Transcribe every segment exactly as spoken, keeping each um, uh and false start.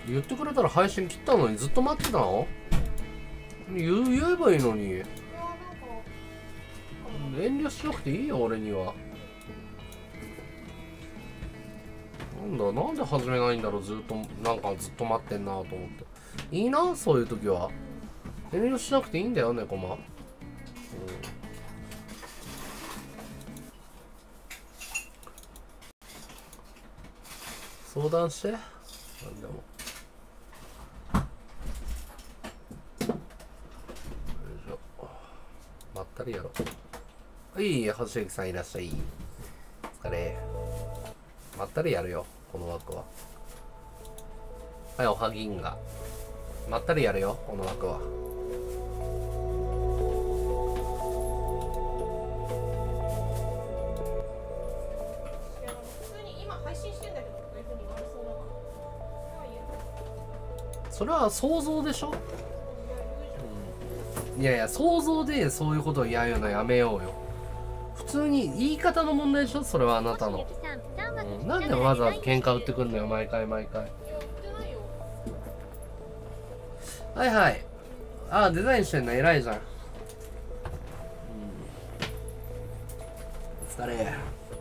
言ってくれたら配信切ったのにずっと待ってたの？言う言えばいいのに。遠慮しなくていいよ俺には。なんだなんで始めないんだろう。ずっとなんかずっと待ってんなと思って。いいなそういう時は。遠慮しなくていいんだよねコマ。うん、相談して。なんでも。まったりやろ。はい、星行さんいらっしゃい。お疲れ。まったりやるよ、この枠は。はい、おはぎんが。まったりやるよ、この枠は。 普通に今配信してんだけど、こういう風に言われそうだから。 それは想像でしょ。うん、いやいや、想像でそういうことをやるのやめようよ。普通に言い方の問題でしょ、それはあなたの。うん、なんでわざわざ喧嘩売ってくるのよ、毎回毎回。はいはい。ああ、デザインしてんの偉いじゃん。うん、お疲れ。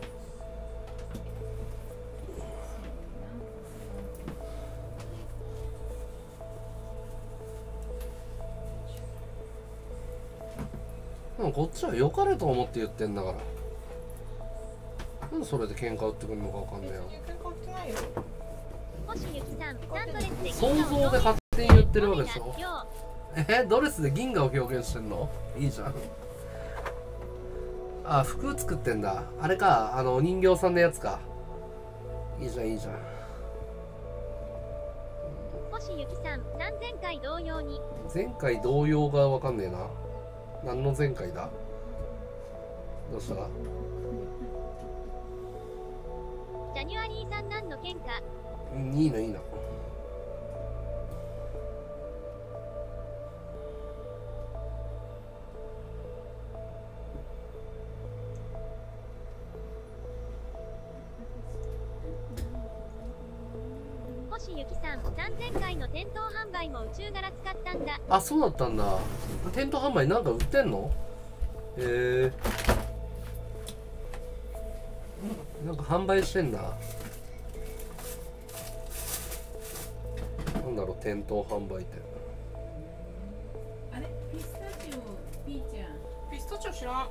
でもこっちは良かれと思って言ってんだから。なんでそれで喧嘩売ってくるのかわかんないよ。想像で勝手に言ってるわけでしょ。え、ドレスで銀河を表現してんの？いいじゃん。あ、服作ってんだ。あれか、あのお人形さんのやつか。いいじゃんいいじゃん。 星ゆきさん、前回同様に。 前回同様がわかんねえな。何の前回だ？どうした？ ジャニュアリーさん何の喧嘩？ いいのいいの。 星ゆきさん、さんぜんかいの店頭販売も宇宙柄使ったんだ。 あ、そうだったんだ。店頭販売なんか売ってんの？へえ。なんか販売してんだ。なんだろう、店頭販売って。 あれ、ピスタチオ、ピーちゃん。 ピスタチオ知らん。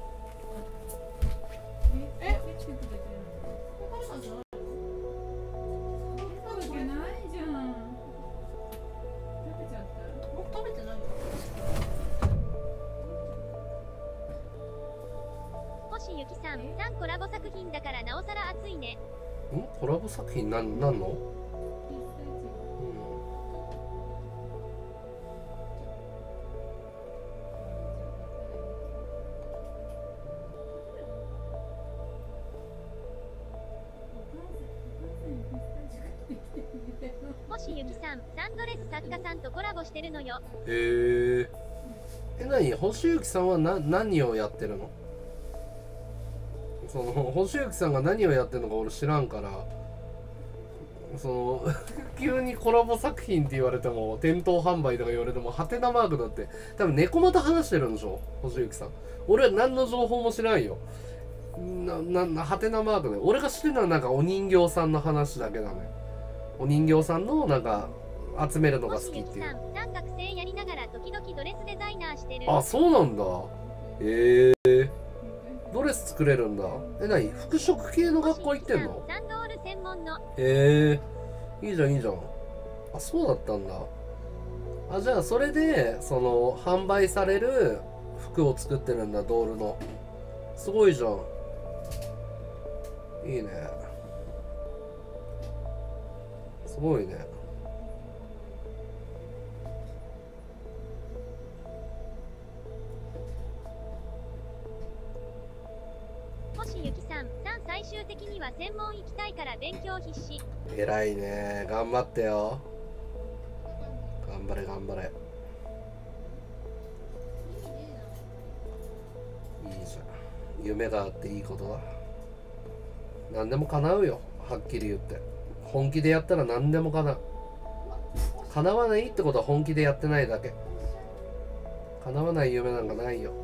え、え、作ってくれてるお母さんじゃないの？ 食べてないじゃん。食べちゃった。 僕食べてないよ。 星ゆきさん、さんコラボ作品だからなおさら熱いね。 ん？コラボ作品なんなんの？ ピスタチ星ゆきさん、サンドレス作家さんとコラボしてるのよ。 へえ。え、なに、星ゆきさんはな何をやってるの？その星ゆきさんが何をやってるのか俺知らんから、その急にコラボ作品って言われても、店頭販売とか言われてもハテナマークだって。多分猫又話してるんでしょ、星ゆきさん。俺は何の情報も知らんよ。な、な、な、ハテナマークで。俺が知ってるのはなんかお人形さんの話だけだね。お人形さんのなんか集めるのが好きっていう。 星ゆきさん、三学生やりながら時々ドレスデザイナーしてる。 あ、そうなんだ。へえ。ドレス作れるんだ。え、なに、服飾系の学校行ってんの？ サンドール専門の。 へえ。いいじゃんいいじゃん。あ、そうだったんだ。あ、じゃあそれでその販売される服を作ってるんだ、ドールの。すごいじゃん。いいね。すごいね。 星ゆきさん、さん最終的には専門行きたいから勉強必死。 偉いね。頑張ってよ。頑張れ頑張れ。いいじゃん。夢があっていいことだ。何でも叶うよ。はっきり言って。本気でやったら何でも叶う。 叶わないってことは本気でやってないだけ。叶わない夢なんかないよ。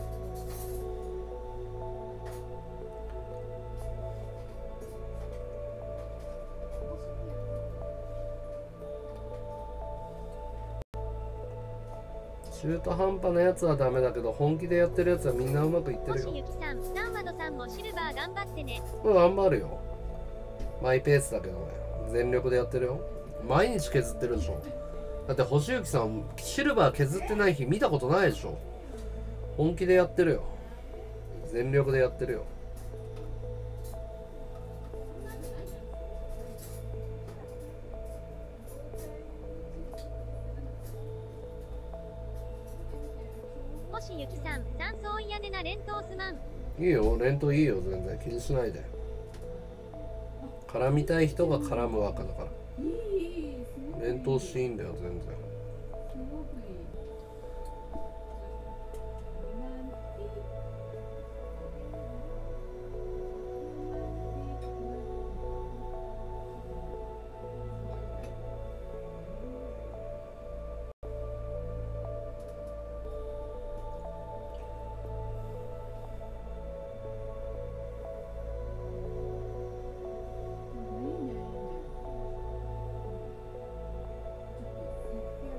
中途半端なやつはダメだけど、本気でやってるやつはみんなうまくいってるよ。 星ゆきさん、サンワドさんもシルバー頑張ってね。 うん、頑張るよ。マイペースだけどね、全力でやってるよ。毎日削ってるでしょ。だって星行さんシルバー削ってない日見たことないでしょ。本気でやってるよ。全力でやってるよ。 星ゆきさん、残相屋根な連投すまん。 いいよ、連投いいよ、全然気にしないで。絡みたい人が絡むわけだから。 いいいいすごくいい連投していいんだよ、全然。 すごくいいロマンティックいいねいいねちょっと設計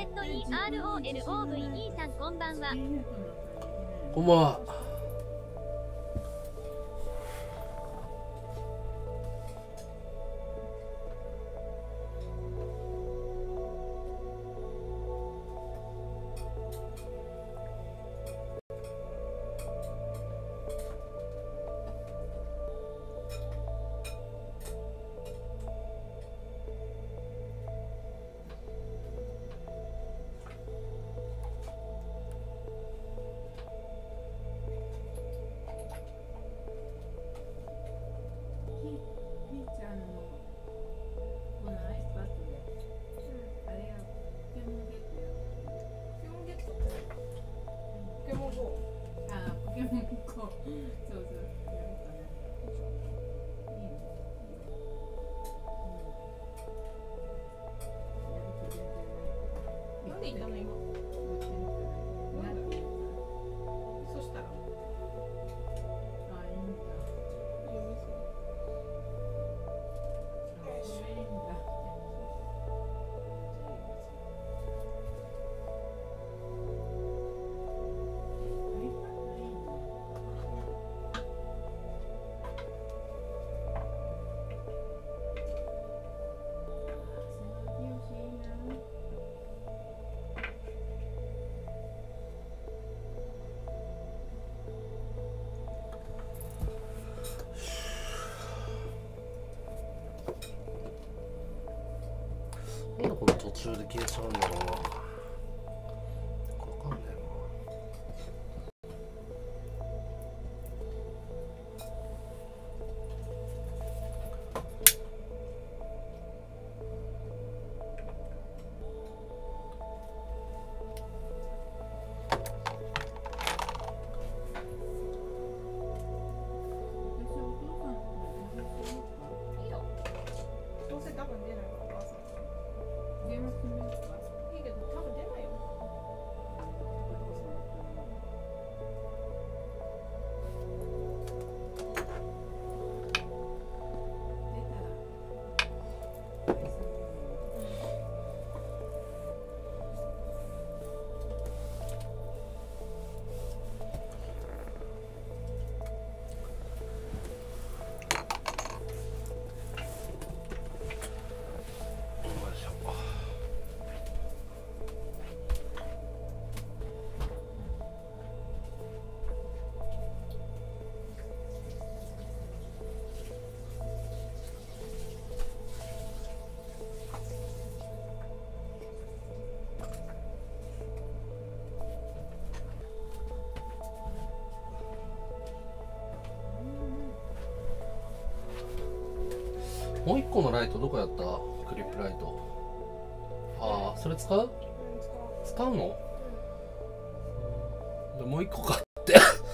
ト イーアールオーエルオーブイ 兄さんこんばんは。 こんばんは。なんでこの途中で消えちゃうんだろうな。わかんねえな。 いいよ。どうせ多分出ないからお母さん。いいけど多分出ないよ。 もう一個のライトどこやった？クリップライト。ああ、それ使う？使うの？でもう一個買って。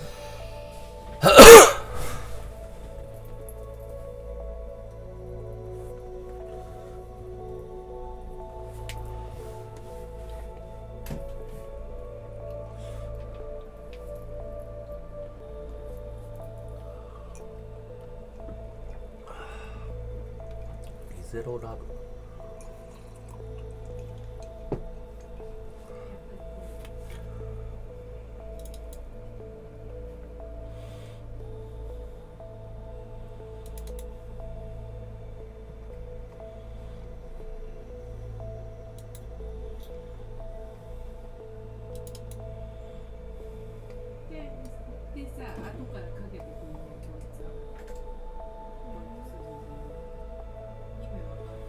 ゼロラブ。 で、でさ、後からかけてくるの教室は。意味わかんない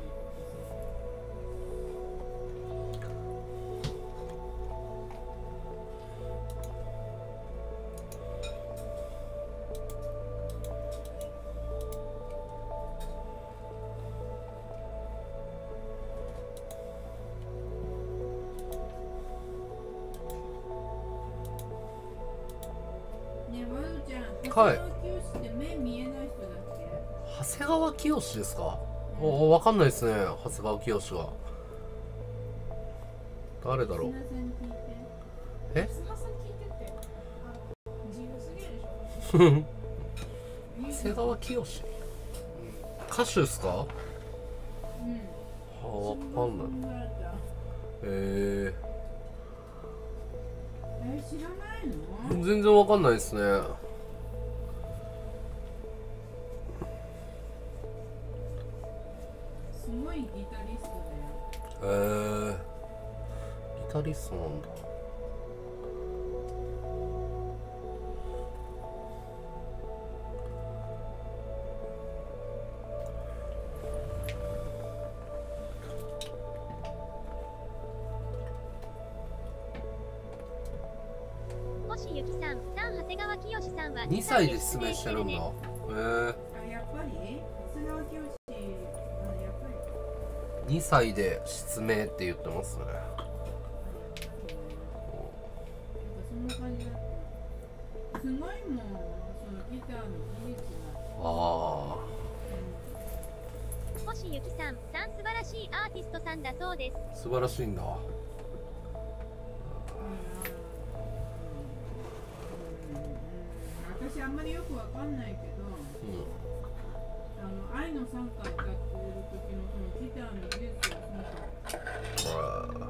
ねえ、まるちゃん、 はい長谷川清って目見えない人だっけ？ 長谷川清ですか？お、わかんないですね。長谷川清が。誰だろう。 砂さんに聞いて。 え？ 砂さん聞いてって。あ、自由すぎるでしょ。 長谷川清。歌手ですか？ うん。 あ、わかんない。 ええ知らないの？ ー、全然わかんないですね。 すごいギタリストだよ。 えー、ギタリストなんだ。 星ゆきさん、さん長谷川清さんはにさいで失明してるんだ。えー、 あやっぱり長谷川清あやっぱりにさいで失明って言ってますね。 やっぱそんな感じだった。すごいもん、そのギターの技術が。 あ星ゆきさん、さん素晴らしいアーティストさんだそうです。 あ、素晴らしいんだ。 うんうん私あんまりよくわかんないけど、 うん。 あの愛の賛歌を歌っている時のそのギターの技術が本当。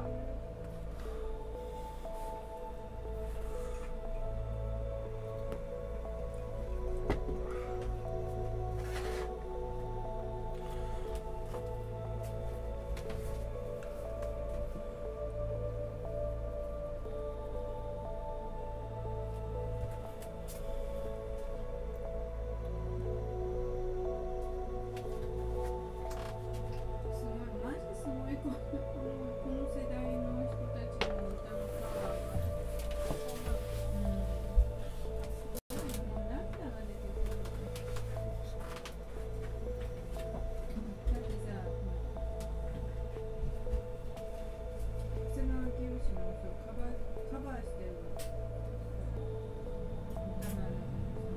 すごいマジすごいこのこの世代の人たちの歌のパワーが、うん、すごいもう涙が出てくる。だってさ、長谷川清のそうカバーカバーしてる歌なのに。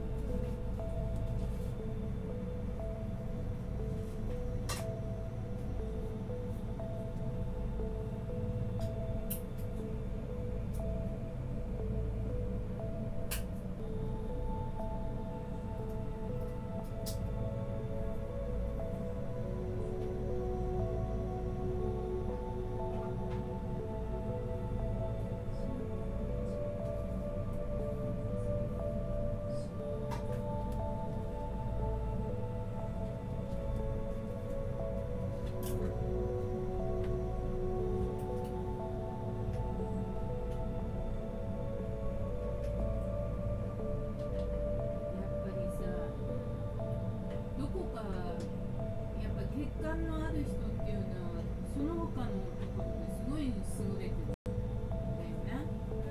どこかやっぱ血管のある人っていうのはその他のところですごい優れてるんだよね。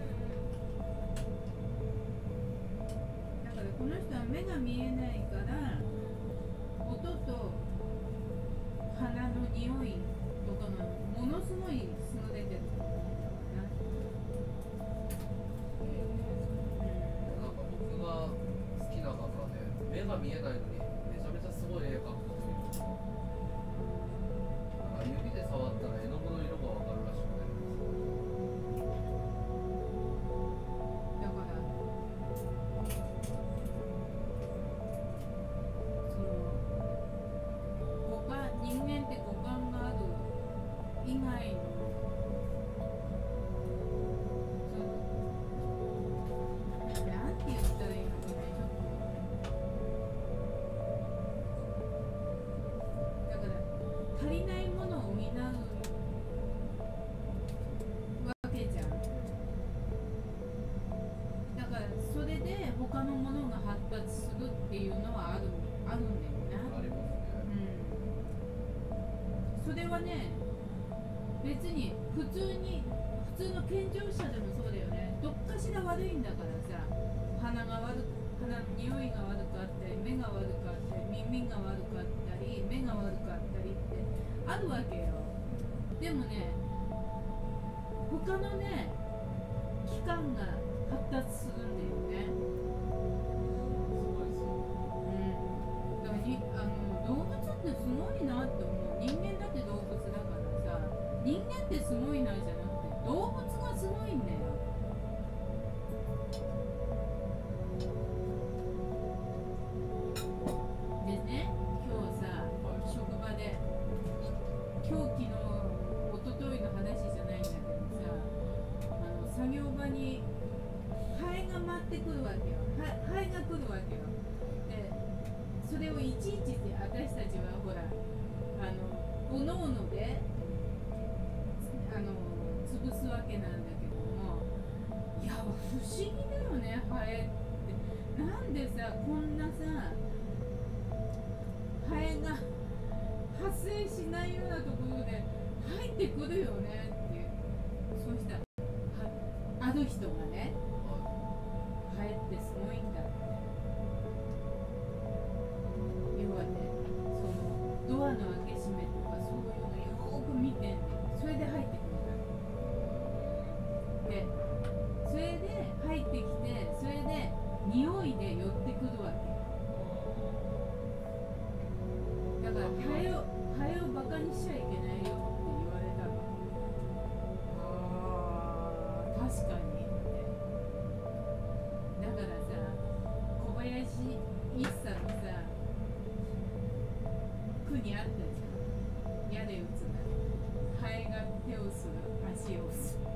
だからこの人は目が見えないから音と鼻の匂いとかがものすごい優れてると思うんだよな。 なんか僕が好きな方で目が見えないのにめちゃめちゃすごい絵描くこといる。なんか指で触ったら絵の具の色がわかるらしくて。 だからその五感人間って五感がある以外のそのなんて言ったらいいのかねちょっとだから足りないものを補うわけじゃん。だからそれで他のものが発達するっていうのはあるあるんだよな。 ありますね。 うん、それはね別に普通に普通の健常者でもそうだよね。どっかしら悪いんだからさ、鼻が悪鼻の匂いが悪かったり目が悪かったり耳が悪かったり目が悪かったりってあるわけよ。でもね他のね器官が発達するんだよね。うん、だからにあの動物ってすごいなって思う。人間だって動物だからさ、人間ってすごいなじゃなくて動物がすごいんだよ。でね、今日さ、職場で今日昨日一昨日の話じゃないんだ来るわけよ。でそれをいちいち私たちはほらあのおのおのであの潰すわけなんだけども、いや不思議だよね、ハエって。なんでさこんなさハエが発生しないようなところで入ってくるよねっていう。そうしたらある人がね、ハエってすごいんだって。要はね、そのドアの開け閉めとかそういうのよーく見てんねん。それで入ってくるんだ。で、それで入ってきて、それで匂いで寄ってくるわけ。だからハエをハエをバカにしちゃいけないよって言われたの。ああ、確かにって。だからさ、小林一茶のさ句にあったじゃん。矢で打つな。ハエが手をする、足をする。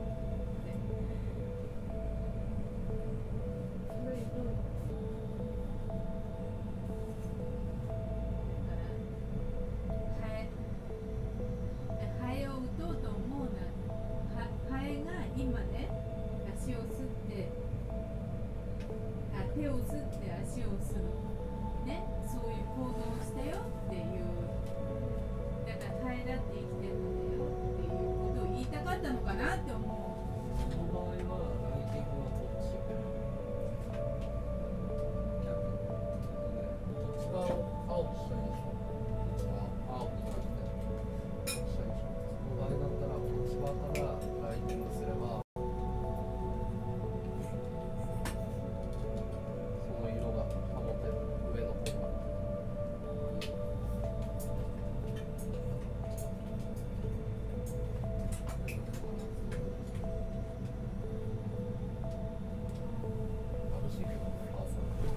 それどうハエハエを打とうと思うな。はハエが今ね、足をすってあ手をすって足をするね、そういう行動をしたよっていう。だからハエだって生きてるんだよっていうことを言いたかったのかなって思う。 その場合はライティングはこっち逆にこっち側を青くしたいでしょ。こっち側青くしたいでしょ。その場合だったらこっち側からライティングすればその色が保てる。上の方から眩しいけどね、朝。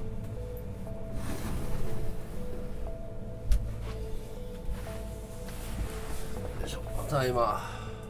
よいしょ、ただいま。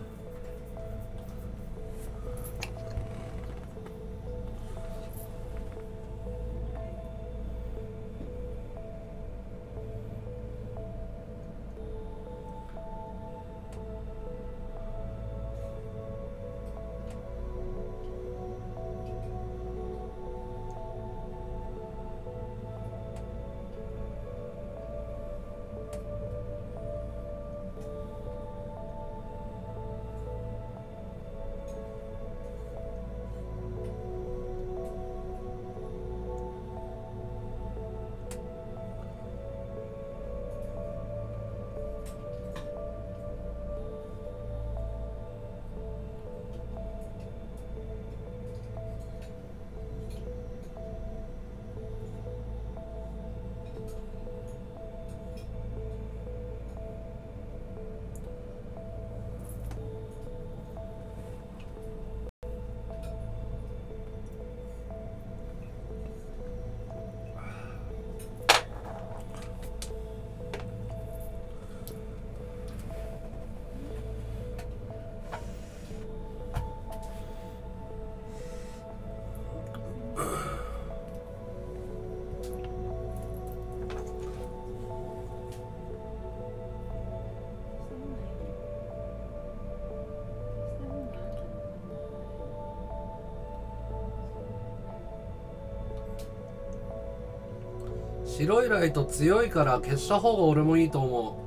白いライト強いから消した方が俺もいいと思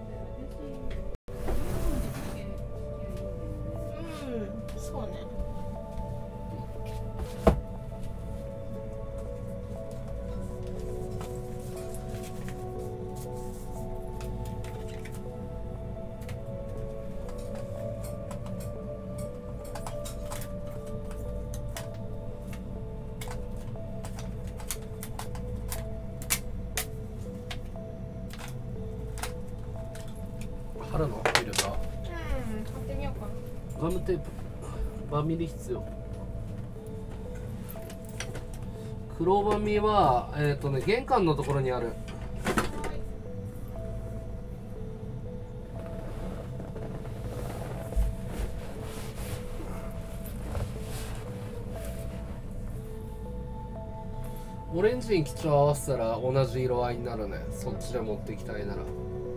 うん、そうね。 ガムテープバミリ必要。黒バミはえっ、ー、とね玄関のところにある。オレンジに基調合わせたら同じ色合いになるね。そっちで持ってきたいなら。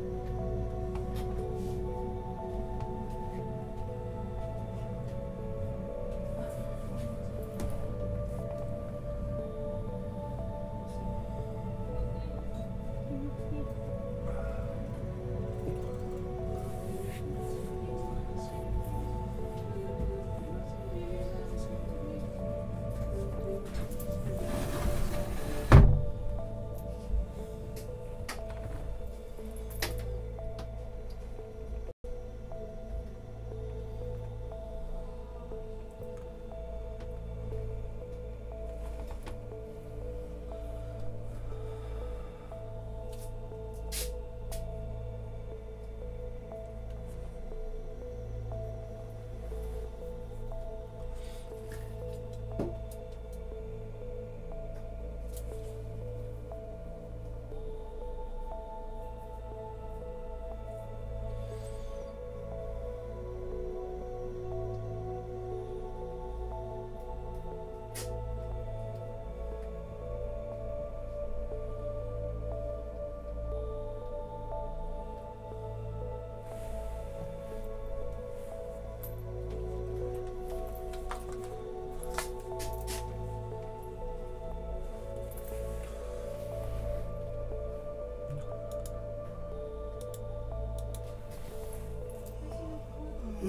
うん。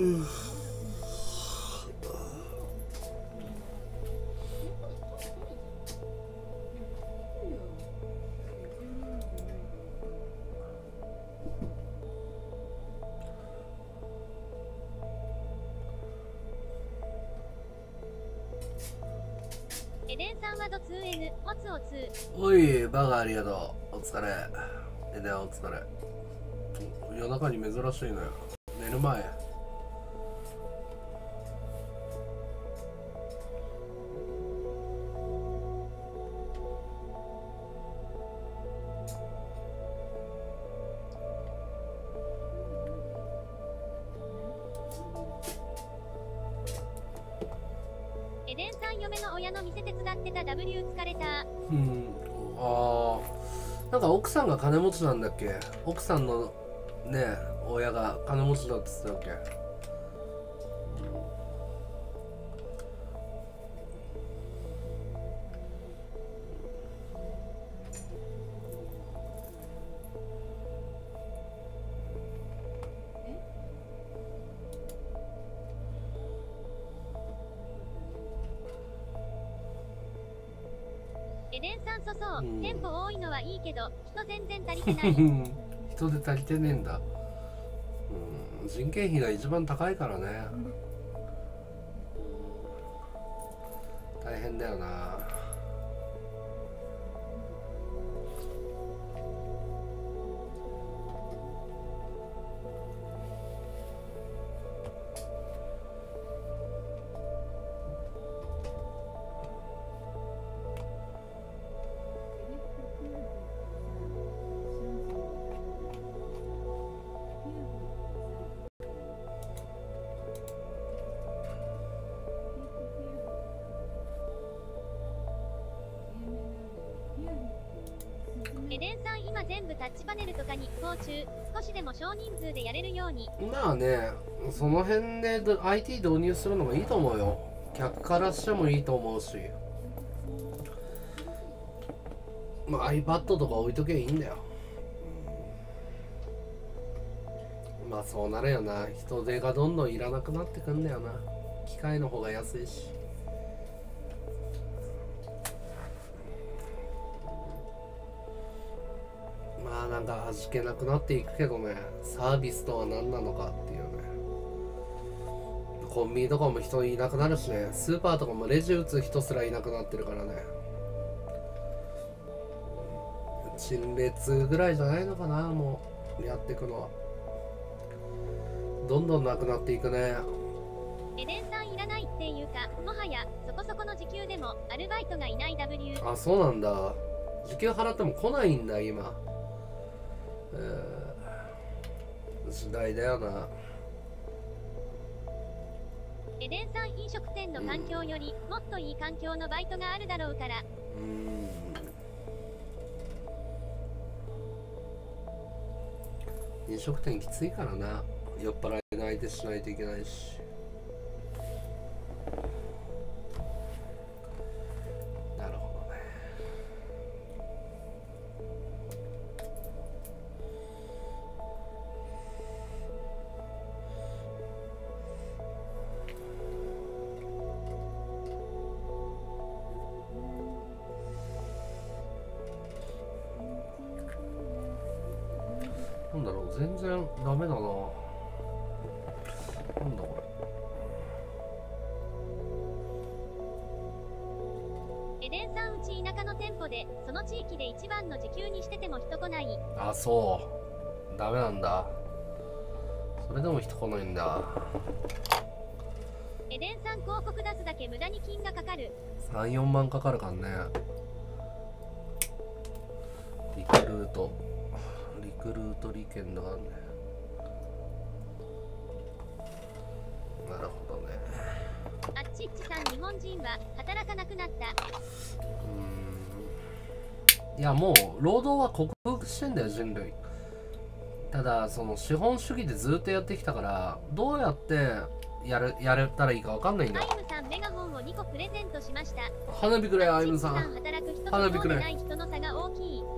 エデンさんはド ツーエヌ おつおつ。 おいバカありがとう。お疲れ。エデンお疲れ。夜中に珍しいのよ。寝る前。 エデンさん嫁の親の店手伝ってた W 疲れた。 うん。ああ。なんか奥さんが金持ちなんだっけ。奥さんのね親が金持ちだって言ってたっけ。 エデンさんそそう、うん、店舗多いのはいいけど人全然足りてない。 人で足りてねえんだ。うん、人件費が一番高いからね、うん、大変だよな。 エデンさん今全部タッチパネルとかに移行中。少しでも少人数でやれるように。 まあね、その辺で アイティー 導入するのがいいと思うよ。客からしてもいいと思うし、まあ iPad とか置いとけばいいんだよ。まあそうなるよな。人手がどんどんいらなくなってくんだよな。機械の方が安いし。まあなんか味気なくなっていくけどね。サービスとは何なのかっていうね。コンビニとかも人いなくなるしね。スーパーとかもレジ打つ人すらいなくなってるからね。陳列ぐらいじゃないのかな、もうやっていくのは。どんどんなくなっていくね。 エデンさんいらないっていうか、もはやそこそこの時給でもアルバイトがいない ダブリュー。 あ、そうなんだ。時給払っても来ないんだ今。えー、時代だよな。 エデンさん飲食店の環境よりもっといい環境のバイトがあるだろうから。 うーん。飲食店きついからな。酔っ払いの相手しないといけないし。なるほどね。なんだろう、全然ダメだな。なんだこエデンさんうち田舎の店舗でその地域で一番の時給にしてても人来ない。 れ。あ、そう。ダメなんだ。それでも人来ないんだ。 エデンさん広告出すだけ無駄に金がかかる。 さん、よんまんかかるからね。リクルート。リクルート利権だからね。なるほどね。 あっちっちさん、日本人は働かなくなった。 うーん。いや、もう労働は克服してんだよ、人類。ただその資本主義でずっとやってきたから、どうやってやるやれたらいいかわかんないんだよ。 アイムさんメガホンをにこプレゼントしました。 花火くれ、アイムさん。 働く人とそうでない人の差が大きい。 うん。い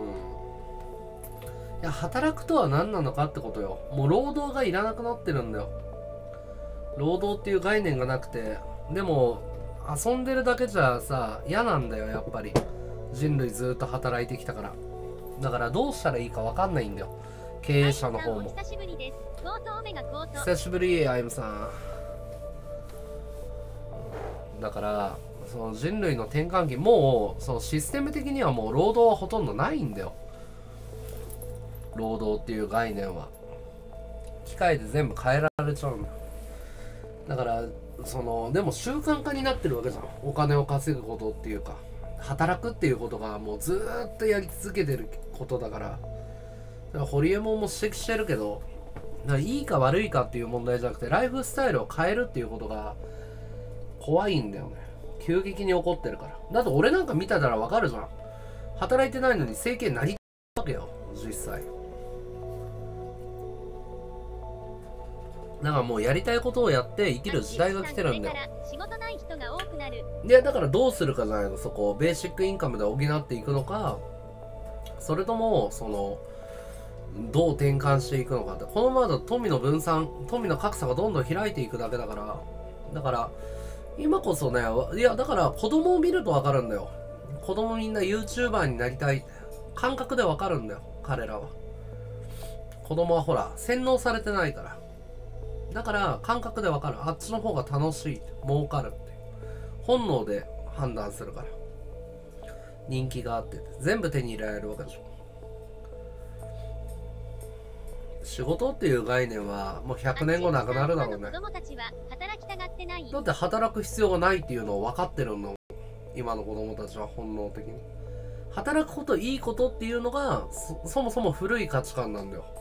や、働くとは何なのかってことよ。もう労働がいらなくなってるんだよ。労働っていう概念がなくて、でも遊んでるだけじゃさ嫌なんだよ、やっぱり。人類ずっと働いてきたから。だからどうしたらいいかわかんないんだよ、経営者の方も。 久しぶりです。コートオメガコート。 久しぶり、アイムさん。だからその人類の転換期、もうそのシステム的にはもう労働はほとんどないんだよ。労働っていう概念は機械で全部変えられちゃうんだよ。だからそのでも習慣化になってるわけじゃん。お金を稼ぐことっていうか、働くっていうことがもうずーっとやり続けてることだから。だからホリエモンも指摘してるけど、だからいいか悪いかっていう問題じゃなくて、ライフスタイルを変えるっていうことが怖いんだよね。急激に起こってるから。だって俺なんか見たらわかるじゃん。働いてないのに整形になりわけよ、実際。だからもうやりたいことをやって生きる時代が来てるんだよ。 仕事ない人が多くなる。 で、だからどうするかじゃないの、そこをベーシックインカムで補っていくのか、それともそのどう転換していくのかって。このままだと富の分散、富の格差がどんどん開いていくだけだから。だから今こそね、いやだから子供を見ると分かるんだよ。子供みんな YouTuber になりたい感覚で分かるんだよ、彼らは。子供はほら洗脳されてないから。だから感覚で分かる。あっちの方が楽しい、儲かるって本能で判断するから。人気があって全部手に入れられるわけでしょ。仕事っていう概念はもうひゃくねんごなくなるだろうね。 子供たちは働きたがってない。 だって働く必要がないっていうのを分かってるの、今の子供たちは。本能的に働くこといいことっていうのが そ, そもそも古い価値観なんだよ。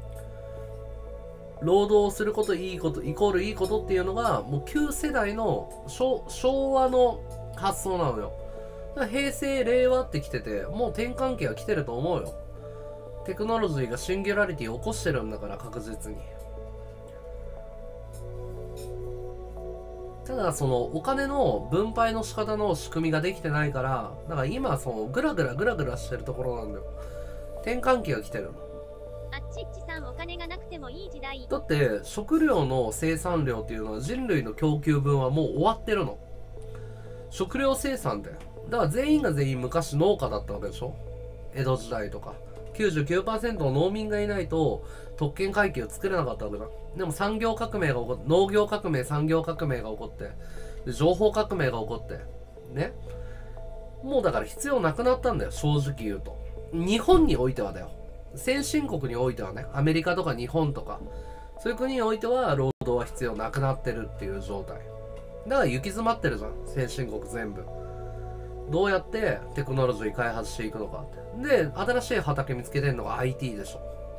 労働することいいことイコールいいことっていうのがもう旧世代の 昭, 昭和の発想なのよ。だから平成令和ってきてて、もう転換期が来てると思うよ。テクノロジーがシンギュラリティを起こしてるんだから、確実に。ただそのお金の分配の仕方の仕組みができてないから、だから今そのグラグラグラグラしてるところなんだよ。転換期が来てるの。 あっちっちさん、お金がなくてもいい時代。 だって食料の生産量っていうのは人類の供給分はもう終わってるの。食料生産だよ。だから全員が全員昔農家だったわけでしょ、江戸時代とか。きゅうじゅうきゅうパーセント の農民がいないと特権階級を作れなかったわけだ。でも産業革命が起こって、農業革命、産業革命が起こって、で情報革命が起こってね、もうだから必要なくなったんだよ、正直言うと。日本においてはだよ。先進国においてはね、アメリカとか日本とかそういう国においては労働は必要なくなってるっていう状態だから行き詰まってるじゃん先進国全部。どうやってテクノロジー開発していくのかって。で新しい畑見つけてるのが アイティー でしょ。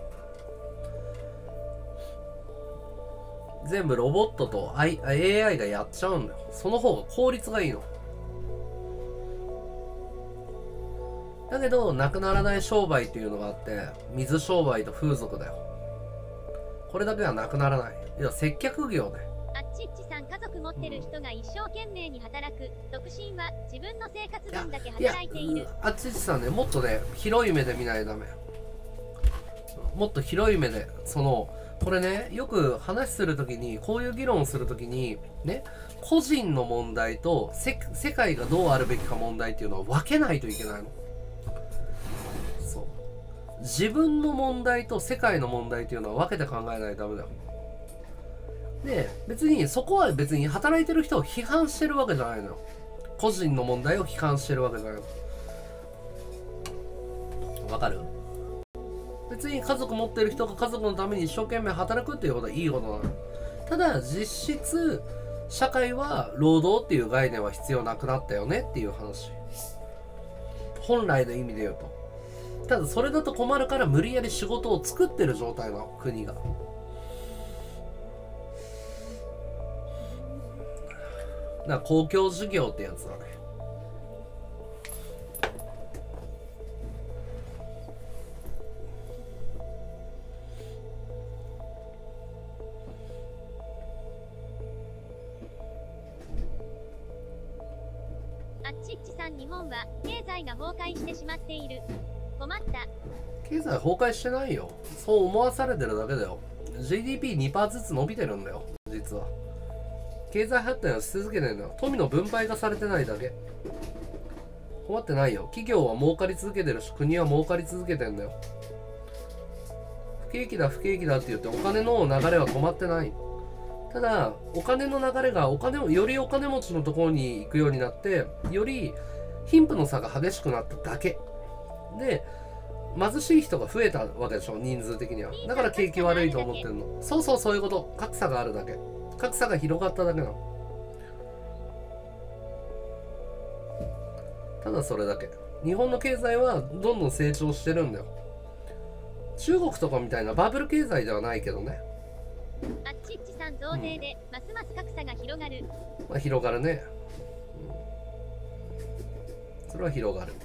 全部ロボットと エーアイ がやっちゃうんだよ。その方が効率がいいの。だけどなくならない商売っていうのがあって、水商売と風俗だよ。これだけはなくならない。いや接客業ね。 あっちっちさん、家族持ってる人が一生懸命に働く。独身は自分の生活分だけ働いている。 あっちっちさんね、もっとね広い目で見ないとダメ。もっと広い目で、そのこれね、よく話するときに、こういう議論をするときにね、個人の問題とせ世界がどうあるべきか問題っていうのは分けないといけないの。そう、自分の問題と世界の問題っていうのは分けて考えないとダメだよ。で別にそこは別に働いてる人を批判してるわけじゃないのよ。個人の問題を批判してるわけじゃないの。わかる？別に家族持ってる人が家族のために一生懸命働くっていうことはいいことなの。ただ実質社会は労働っていう概念は必要なくなったよねっていう話。本来の意味で言うと。ただそれだと困るから無理やり仕事を作ってる状態なの、国が。だから公共事業ってやつだね。 あっちっちさん、日本は経済が崩壊してしまっている。困った。 経済崩壊してないよ。そう思わされてるだけだよ。ジーディーピーにパーセント ずつ伸びてるんだよ、実は。経済発展はし続けてるんだよ。富の分配がされてないだけ。困ってないよ。企業は儲かり続けてるし、国は儲かり続けてんだよ。不景気だ不景気だって言ってお金の流れは止まってない。ただお金の流れがお金をよりお金持ちのところに行くようになって、より貧富の差が激しくなっただけで、貧しい人が増えたわけでしょ、人数的には。だから景気悪いと思ってるの。そうそう、そういうこと。格差があるだけ。格差が広がっただけなの。ただそれだけ。日本の経済はどんどん成長してるんだよ。中国とかみたいなバブル経済ではないけどね。 あっちっちさん、増税でますます格差が広がる。 まあ広がるね、うん、それは広がる。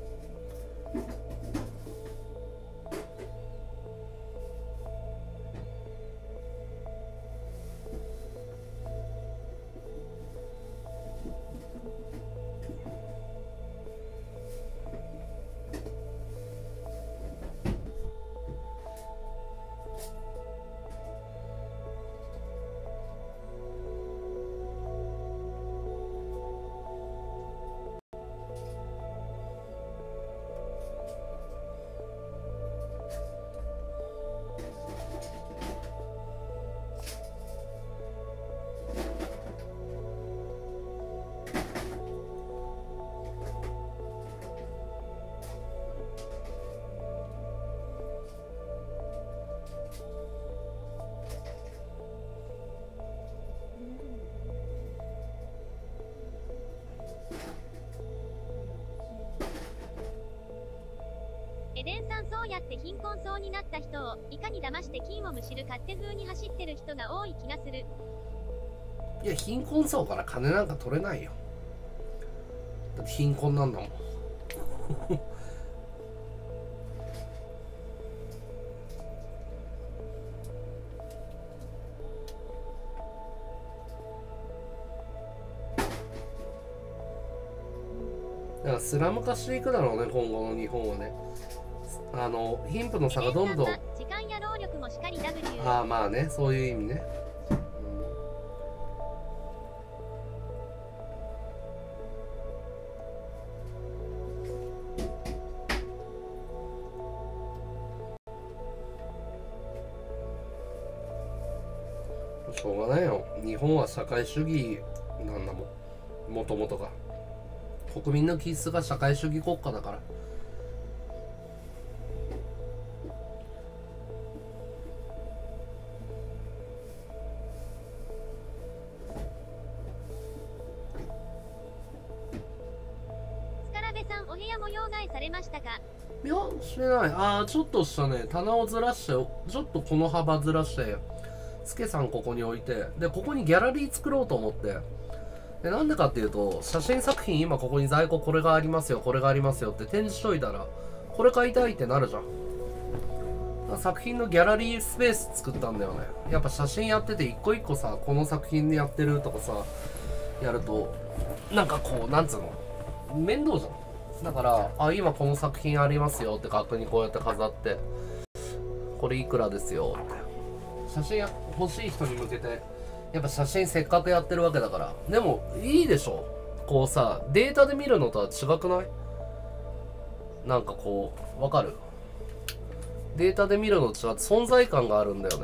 エデンさん、そうやって貧困そうになった人をいかに騙して金をむしる勝手風に走ってる人が多い気がする。 いや、貧困層から金なんか取れないよ。だって貧困なんだもん。だからスラム化していくだろうね、今後の日本はね。あの貧富の差がどんどん、 時間や労力もしかり ダブリュー。 ああまあね、そういう意味ね、うん、しょうがないよ。日本は社会主義なんだもん、もともとが。国民の気質が社会主義国家だから。 模様替えされましたか？ いや、してない。ああ、ちょっとしたね、棚をずらして、ちょっとこの幅ずらして、スケさんここに置いて、で、ここにギャラリー作ろうと思って。で、なんでかっていうと、写真作品今ここに在庫これがありますよ、これがありますよって展示しといたら、これ買いたいってなるじゃん。作品のギャラリースペース作ったんだよね。やっぱ写真やってて一個一個さ、この作品でやってるとかさ、やると、なんかこう、なんつうの、面倒じゃん。だから、あ、今この作品ありますよって額にこうやって飾って、これいくらですよって。写真欲しい人に向けて、やっぱ写真せっかくやってるわけだから。でも、いいでしょ。こうさ、データで見るのとは違くない？なんかこう、わかる？データで見るのと違って存在感があるんだよね。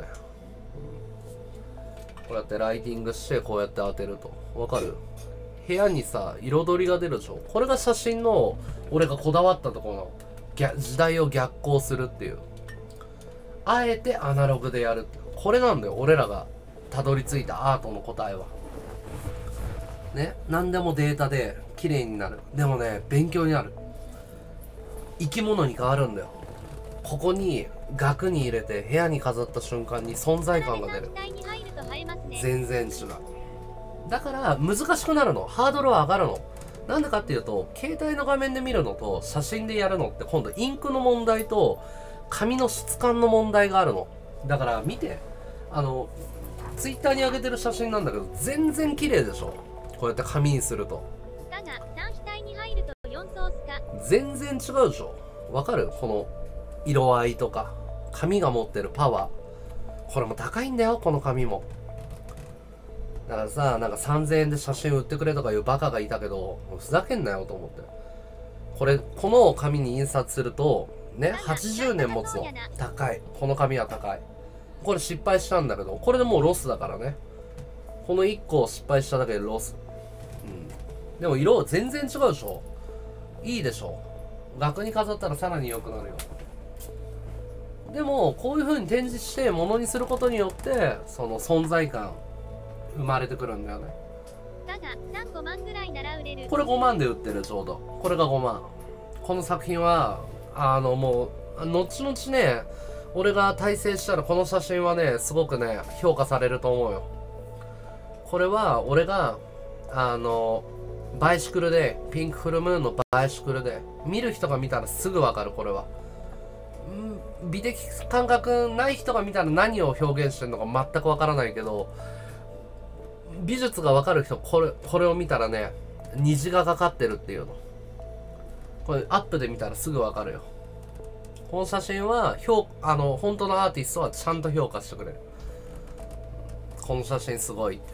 こうやってライティングして、こうやって当てると。わかる？部屋にさ、彩りが出るでしょ。これが写真の俺がこだわったところの逆時代を逆行するっていう。あえてアナログでやるって。これなんだよ、俺らがたどり着いたアートの答えは。ね、何でもデータで綺麗になる。でもね、勉強になる。生き物に変わるんだよ。ここに額に入れて部屋に飾った瞬間に存在感が出る。全然違う。だから難しくなるの。ハードルは上がるの。なんでかっていうと、携帯の画面で見るのと写真でやるのって今度インクの問題と紙の質感の問題があるの。だから見て、あのツイッターに上げてる写真なんだけど全然綺麗でしょ。こうやって紙にすると。 だがさん体に入るとよん層スか。 全然違うでしょ。わかる？この色合いとか紙が持ってるパワー。これも高いんだよ、この紙も。だからさ、なんかさんぜんえんで写真売ってくれとかいうバカがいたけど、ふざけんなよと思って。これ、この紙に印刷すると、ね、はちじゅうねん持つの。高い。この紙は高い。これ失敗したんだけど、これでもうロスだからね。このいっこ失敗しただけでロス。うん。でも色全然違うでしょ。いいでしょ。額に飾ったらさらに良くなるよ。でも、こういう風に展示して物にすることによって、その存在感、生まれてくるんだよね。 だがさん、ごまんぐらいなら売れる。 これごまんで売ってる、ちょうど。これがごまん。この作品は、あのもう、後々ね、俺が大成したらこの写真はね、すごくね、評価されると思うよ。これは、俺が、あの、バイシクルで、ピンクフルムーンのバイシクルで、見る人が見たらすぐわかる、これは。ん美的感覚ない人が見たら何を表現してるのか全くわからないけど、美術がわかる人、これ、これを見たらね、虹がかかってるっていうの。これ、アップで見たらすぐわかるよ。この写真は、評、あの、本当のアーティストはちゃんと評価してくれる。この写真すごいって。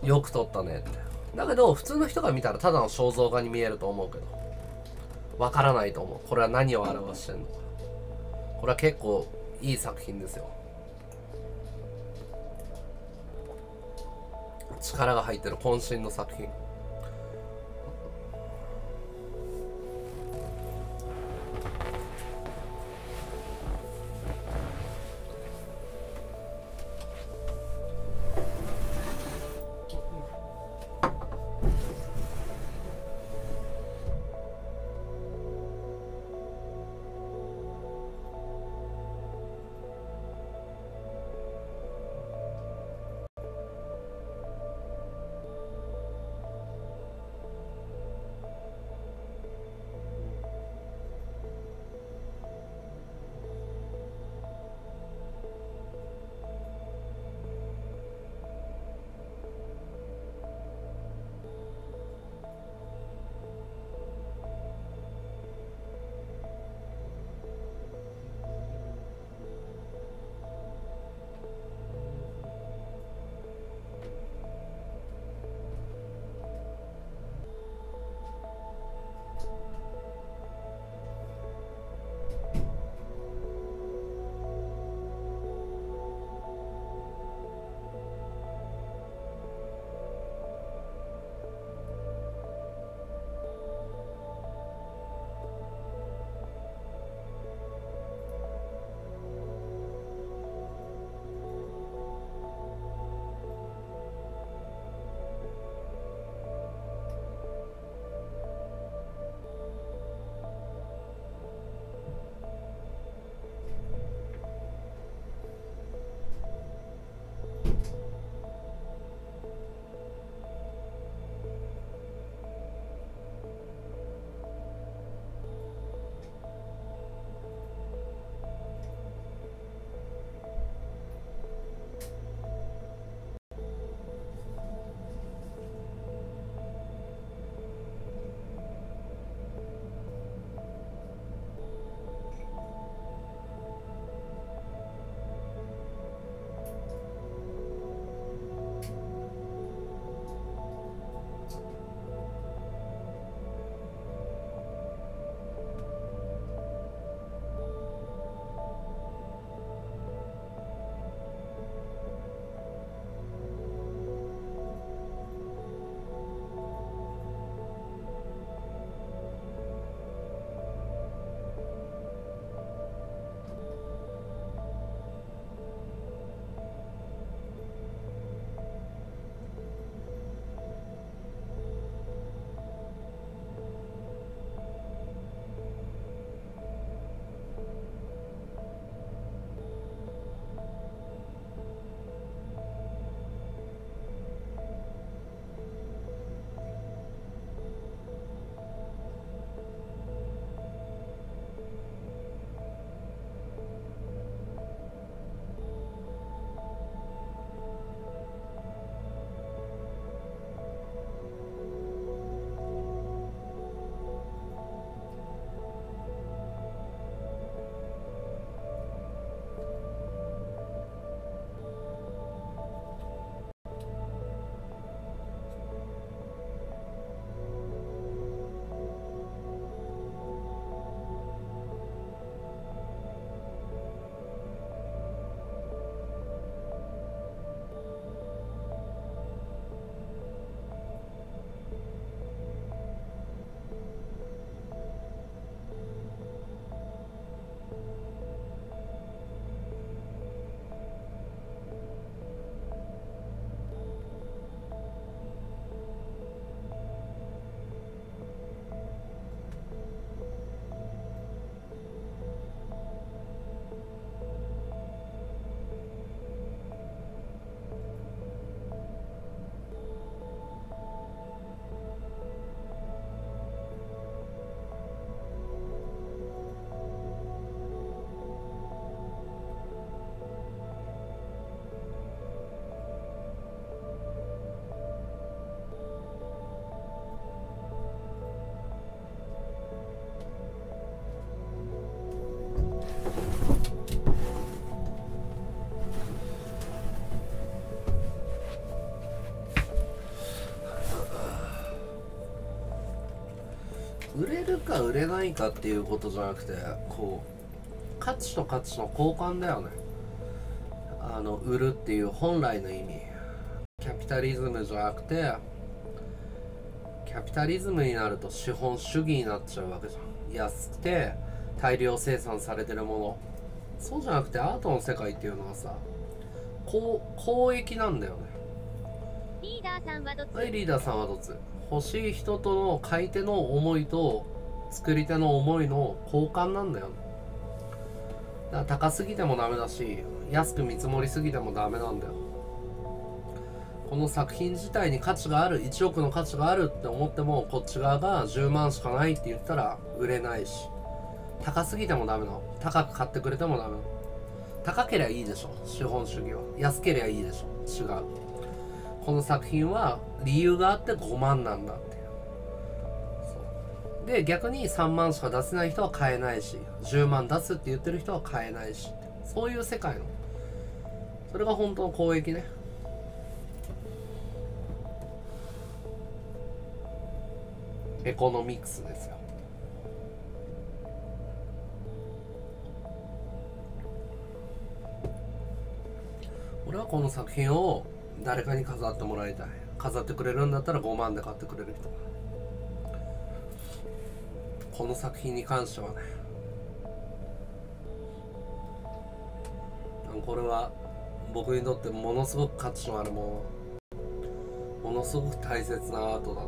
よく撮ったねって。だけど、普通の人が見たらただの肖像画に見えると思うけど。わからないと思う。これは何を表してんのか。これは結構いい作品ですよ。力が入ってる渾身の作品。 れるか売れないかっていうことじゃなくて、こう価値と価値の交換だよね。あの売るっていう本来の意味、キャピタリズムじゃなくて、キャピタリズムになると資本主義になっちゃうわけじゃん。安くて大量生産されてるもの。そうじゃなくてアートの世界っていうのはさ、こう交易なんだよね。 リーダーさんはどっち？ はい、リーダーさんはどっち？欲しい人との買い手の思いと作り手の思いの交換なんだよ。だから高すぎてもダメだし、安く見積もりすぎてもダメなんだよ。この作品自体に価値がある、いちおくの価値があるって思っても、こっち側がじゅうまんしかないって言ったら売れないし、高すぎてもダメなの。高く買ってくれてもダメなの。高ければいいでしょ、資本主義は。安ければいいでしょ、違う。この作品は理由があってごまんなんだっていう。そうで、逆にさんまんしか出せない人は買えないし、じゅうまん出すって言ってる人は買えないし、そういう世界の、それが本当の交易ね。エコノミクスですよ。俺はこの作品を誰かに飾ってもらいたい。飾ってくれるんだったらごまんで買ってくれる人。この作品に関してはね、これは僕にとってものすごく価値のあるもの、ものすごく大切なアートだね。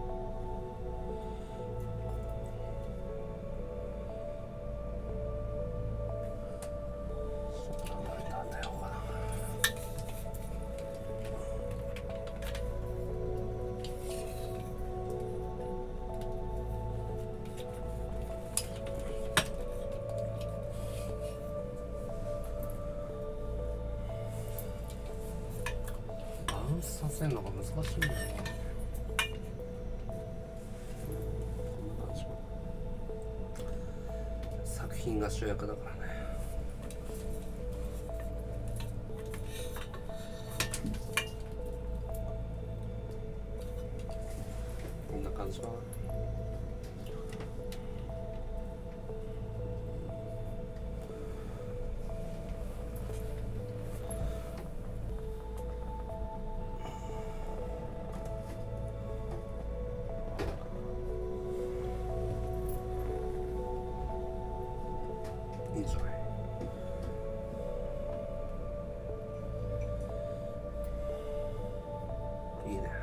させるのが難しいんだよな。こんな感じ。作品が主役だからね。こんな感じかな。いいんじゃない。いいね。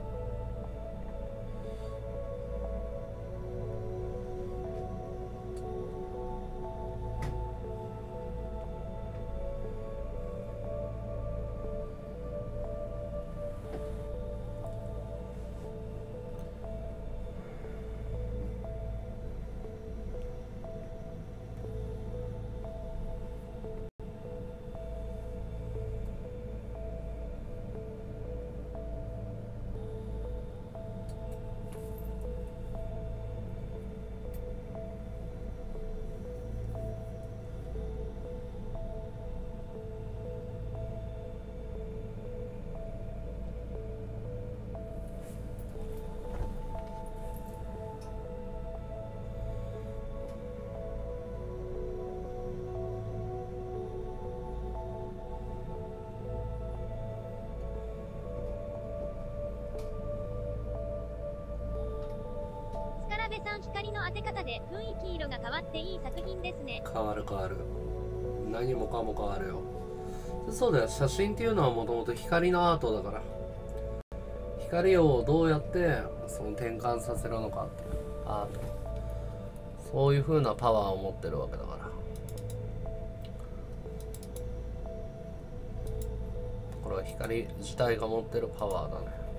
スカラベさん、光の当て方で雰囲気色が変わっていい作品ですね。 変わる変わる。何もかも変わるよ。そうだよ。写真っていうのはもともと光のアートだから、光をどうやってその転換させるのかっていうアート、そういう風なパワーを持ってるわけだから、これは光自体が持ってるパワーだね。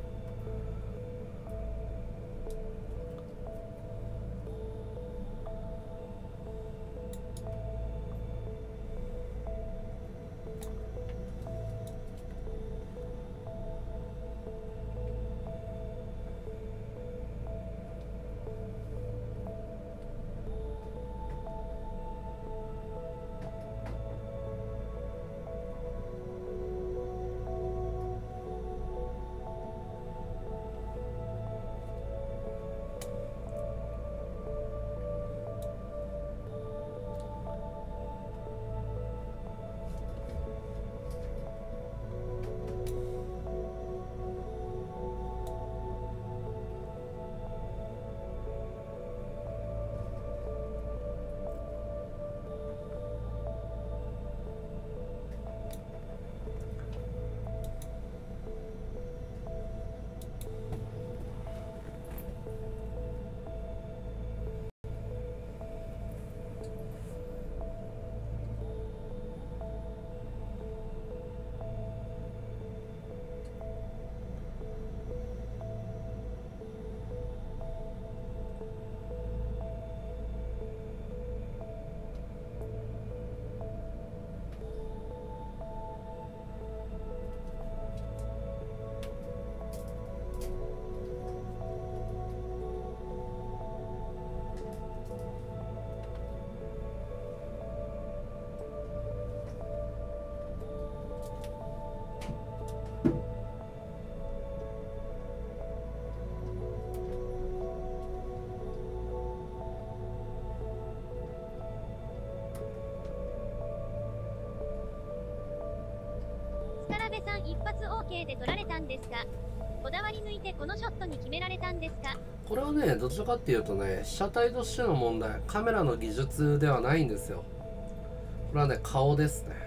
部さん一発 OK で取られたんですか？こだわり抜いてこのショットに決められたんですか？ これはね、どちらかっていうとね、被写体としての問題、カメラの技術ではないんですよ。これはね、顔ですね。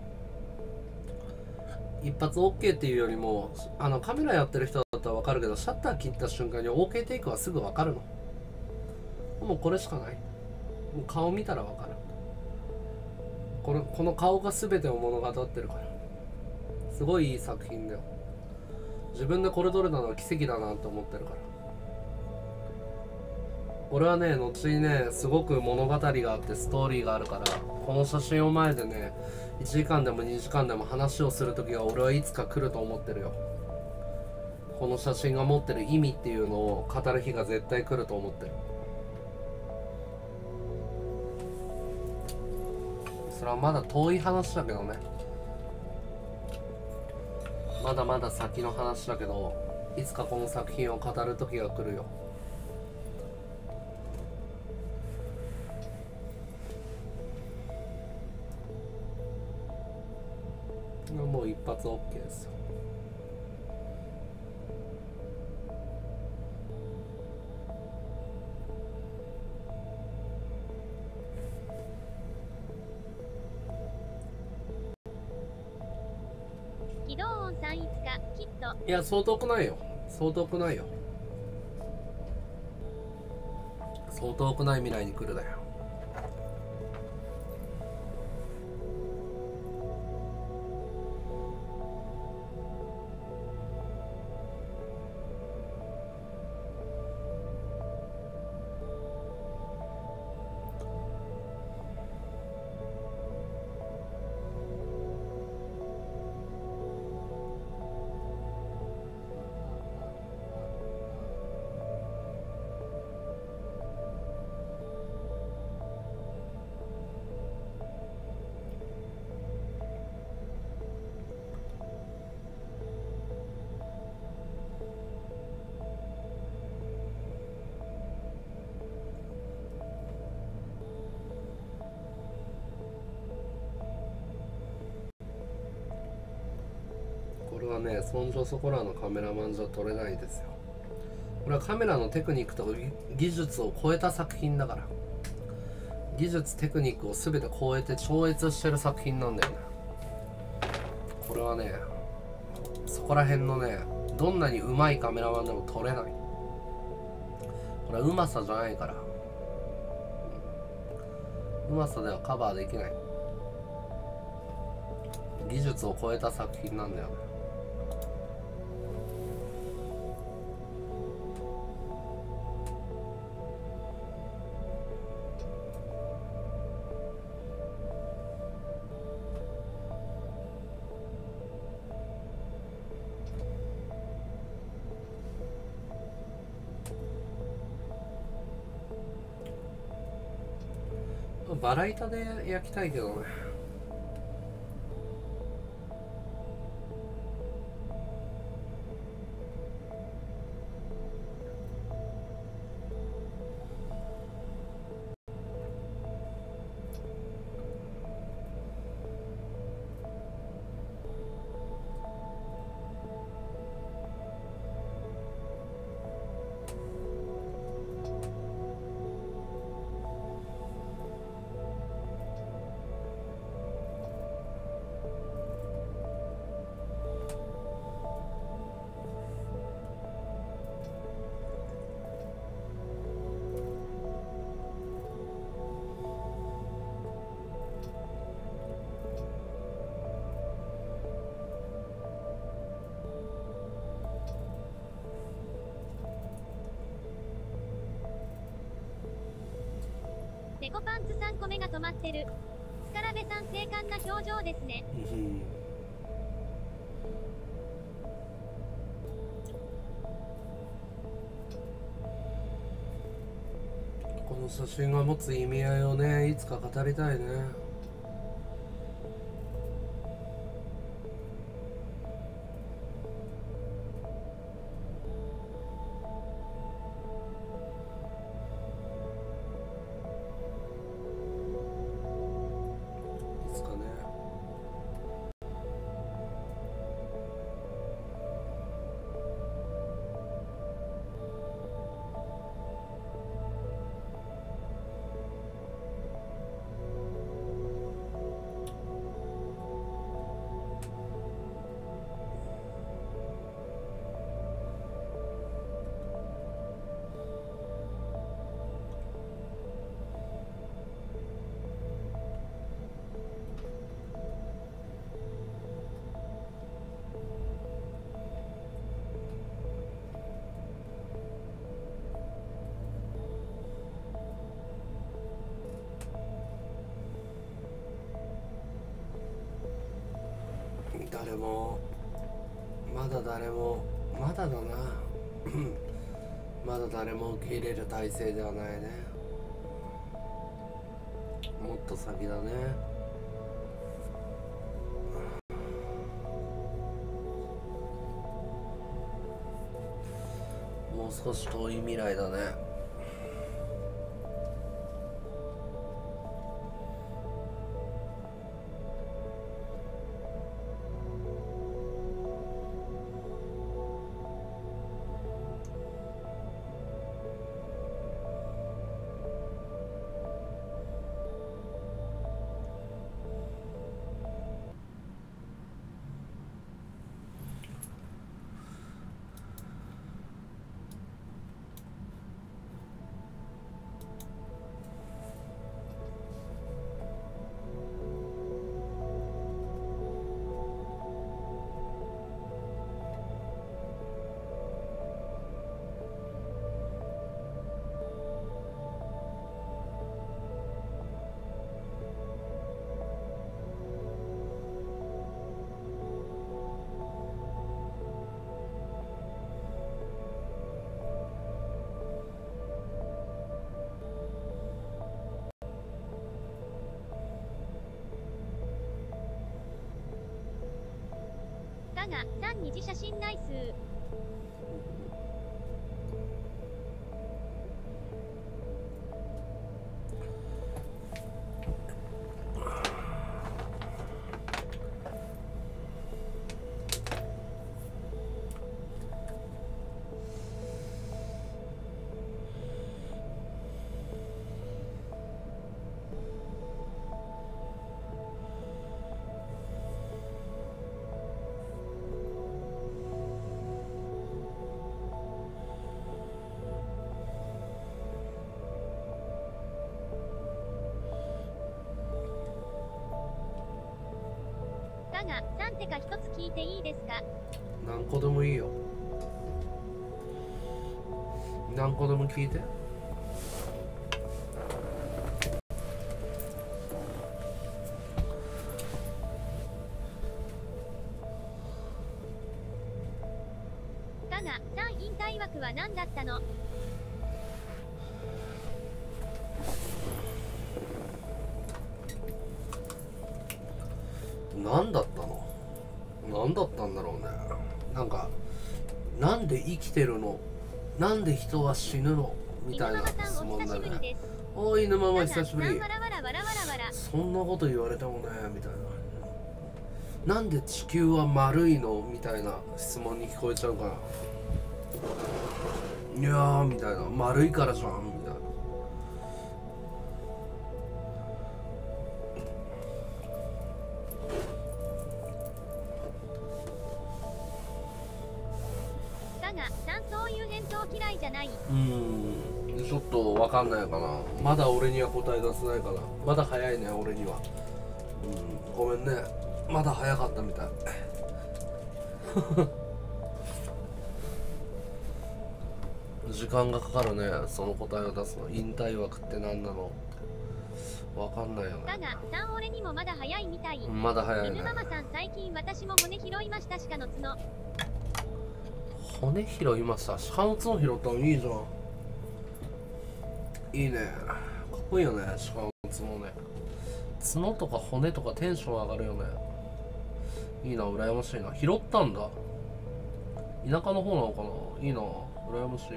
一発 OK っていうよりも、あのカメラやってる人だったら分かるけど、シャッター切った瞬間に OK テイクはすぐ分かるの。もうこれしかない。もう顔見たら分かる。このこの顔が全てを物語ってるから。すごいいい作品だよ。自分でこれ撮れたのは奇跡だなって思ってるから。俺はね、後にね、すごく物語があってストーリーがあるから、この写真を前でね、いちじかんでもにじかんでも話をする時が俺はいつか来ると思ってるよ。この写真が持ってる意味っていうのを語る日が絶対来ると思ってる。それはまだ遠い話だけどね。まだまだ先の話だけど、いつかこの作品を語る時が来るよ。もう一発 OK ですよ。 起動音さんいつかきっと。 いや、そう遠くないよ。そう遠くないよ。そう遠くない未来に来るだよ。これはね、そんじょそこらのカメラマンじゃ撮れないですよ。これはカメラのテクニックと技術を超えた作品だから。技術テクニックを全て超えて超越してる作品なんだよね。これはね、そこら辺のね、どんなに上手いカメラマンでも撮れない。これはうまさじゃないから。うまさではカバーできない。技術を超えた作品なんだよね。バラ板で焼きたいけどね。 デコパンツさんこめが止まってる。スカラベさん精悍な表情ですね。 うんこの写真が持つ意味合いをね、いつか語りたいね。いつかね。 もまだ誰もまだだなまだ誰も受け入れる体制ではないね。もっと先だね。もう少し遠い未来だね。 だが、さん二次写真内数。だが、さんてか一つ聞いていいですか？ 何個でもいいよ。何個でも聞いて。 だが、さん引退枠は何だったの？ 何だったの？何だったんだろうね。なんかなんで生きてるの？なんで人は死ぬの？みたいな質問だね。おい犬ママ久しぶり。そんなこと言われてもねみたいな。なんで地球は丸いの？みたいな質問に聞こえちゃうかな。いやーみたいな、丸いからじゃんみたいな。 だが、さんそういう返答嫌いじゃない。 うーん、ちょっとわかんないかな。まだ俺には答え出せないかな。まだ早いね俺には。うん、ごめんね。まだ早かったみたい。時間がかかるね、その答えを出すの。引退枠って何なの？わかんないよね。 だが、さん俺にもまだ早いみたい。 まだ早いね。 犬ママさん最近私も骨拾いました。鹿の角。 骨拾いました。鹿の角拾ったのいいじゃん。いいね。かっこいいよね、鹿の角ね。角とか骨とかテンション上がるよね。いいな、羨ましいな。拾ったんだ。田舎の方なのかな。いいな、羨ましい。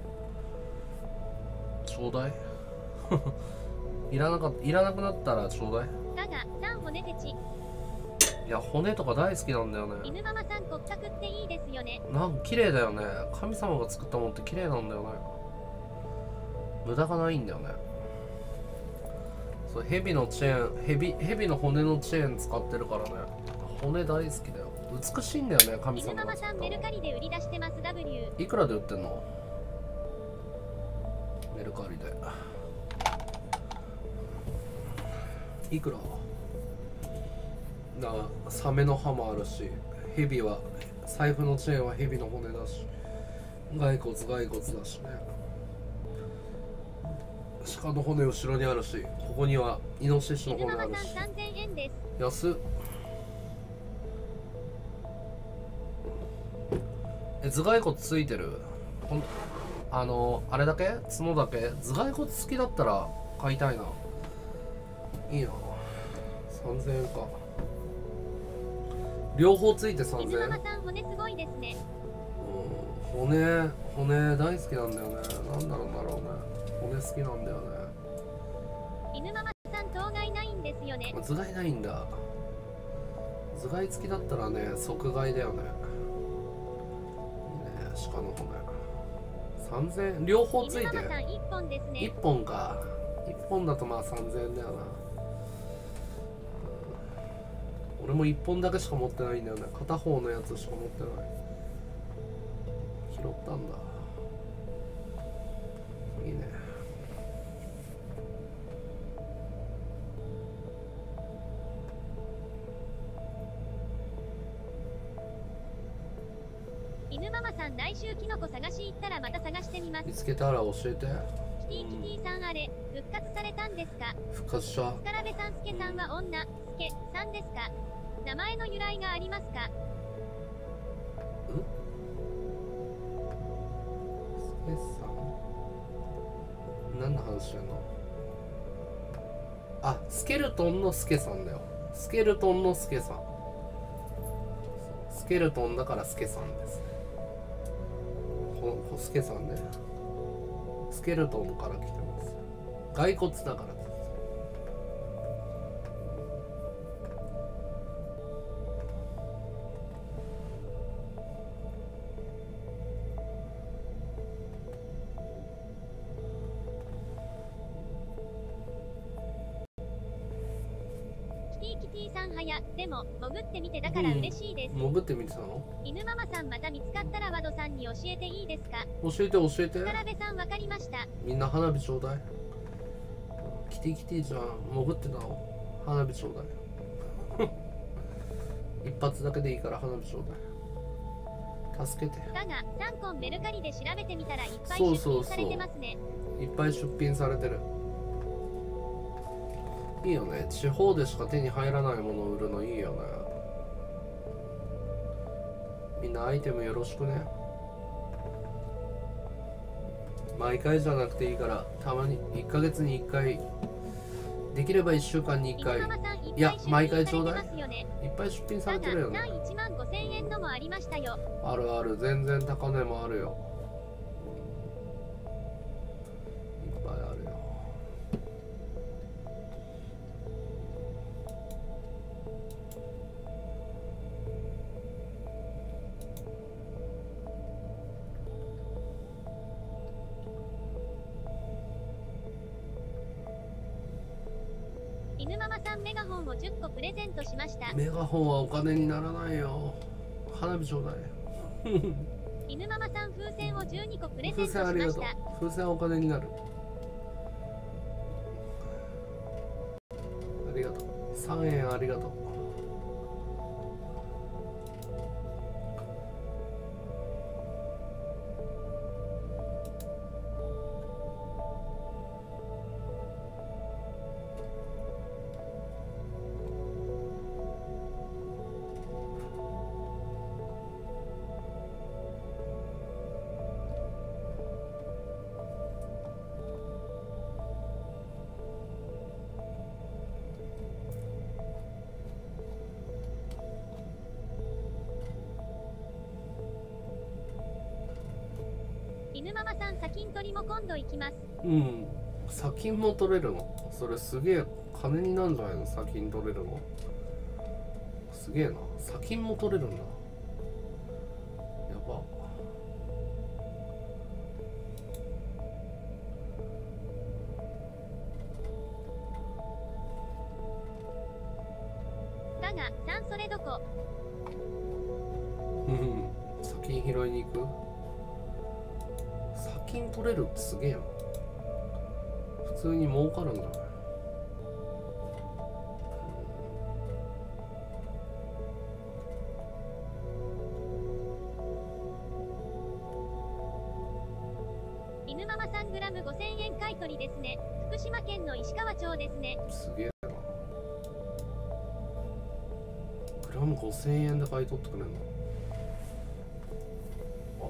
ちょうだいいらなかいらなくなったらちょうだい。 だが、さん骨フェチ。 いや、骨とか大好きなんだよね。 犬ママさん骨格っていいですよね。 なんか綺麗だよね。神様が作ったものって綺麗なんだよね。無駄がないんだよね。そう、蛇のチェーン、蛇、蛇の骨のチェーン使ってるからね。骨大好きだよ。美しいんだよね、神様犬ママが作ったもの。 さんメルカリで売り出してます。 W いくらで売ってんの？メルカリでいくら？なあ、サメの歯もあるし、ヘビは財布のチェーンはヘビの骨だし、骸骨骸骨だしね。鹿の骨後ろにあるし、ここにはイノシシの犬骨あるし。 ママさんさんぜんえんです。 安っ。 え、頭蓋骨ついてる？ほんあのあれだけ？角だけ？頭蓋骨好きだったら買いたいな。いいな。さんぜんえんか。両方ついてさんぜんえん。 犬ママさん骨すごいですね。 うん、骨骨大好きなんだよね。なんだろうだろうね。骨好きなんだよね。 犬ママさん頭蓋ないんですよね。 頭蓋ないんだ。頭蓋付きだったらね、即買いだよね。いいね、鹿の骨。さんぜんえん、両方ついて。 犬ママさんいっぽんですね。 いっぽんか。いっぽんだとまあさんぜんえんだよな。俺もいっぽんだけしか持ってないんだよね。片方のやつしか持ってない。拾ったんだ。いいね。 犬ママさん来週キノコ探し行ったらまた探してみます。 見つけたら教えて。 キティキティさんあれ復活されたんですか？ 復活した。 スカラベさんスケさんは女、スケさんですか？名前の由来がありますか？ ん？スケさん？何の話してんの？あ、スケルトンのスケさんだよ。スケルトンのスケさん。スケルトンだからスケさんです。このスケさんね。スケルトンから来てます。骸骨だからです。 キティキティさんはや、でも潜ってみてだから嬉しいです。 潜ってみてたの？ 犬ママさんまた見つかったらワドさんに教えていいですか？ 教えて教えて。 スカラベさんわかりました。 みんな花火ちょうだい。キティキティじゃん、潜ってたの？花火ちょうだい。一発だけでいいから花火ちょうだい。助けて。 だがさんこんメルカリで調べてみたらいっぱい出そうそうそう品されてますね。 いっぱい出品されてる。いいよね。地方でしか手に入らないものを売るのいいよね。みんなアイテムよろしくね。毎回じゃなくていいからたまにいっかげつにいっかい、できればいっしゅうかんにいっかい。 犬ママさんいや毎回ちょうだい。 いっぱい出品されてますよね。 いっぱい出品さだがれてるよね。 単いちまんごせんえんのもありましたよ。 あるある、全然高値もあるよ。いっぱいあるよ。 犬ママさんメガホンをじゅっこプレゼントしました。 メガホンはお金にならないよ。花火ちょうだい。 犬ママさん風船をじゅうにこプレゼ風ントし船ありがとうました。。 風船はお金になる。ありがとう。さんえんありがとう。 犬ママさん砂金取りも今度行きます。 うん。砂金も取れるの？それすげえ金になんじゃないの？砂金取れるの。すげえな。砂金も取れるんだ。やば。 だがさんそれどこ？ うん。砂金拾いに行く？砂金取れるってすげえな。普通に儲かるんだね。 犬ママさんグラムごせんえん買い取りですね。福島県の石川町ですね。 すげえな。グラムごせんえんで買い取ってくれるの？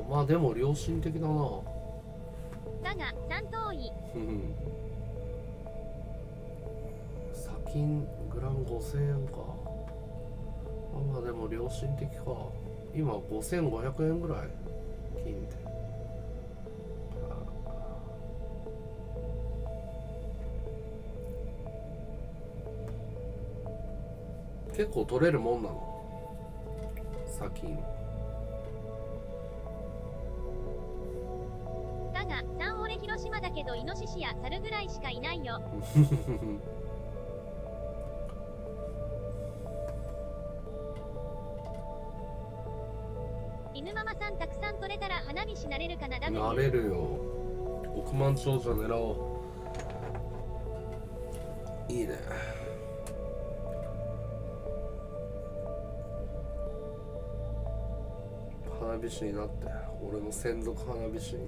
まあでも良心的だな。 だが三遠い。 うん砂金グラムごせんえんか。まあまあでも良心的か。今ごせんごひゃくえんぐらい金って。結構取れるもんなの砂金。 だが三俺広島だけどイノシシや猿ぐらいしかいないよ。犬ママさんたくさん取れたら花火しなれるかな。ダメなれるよ。億万長者狙おう。いいね。花火師になって俺の専属花火師に。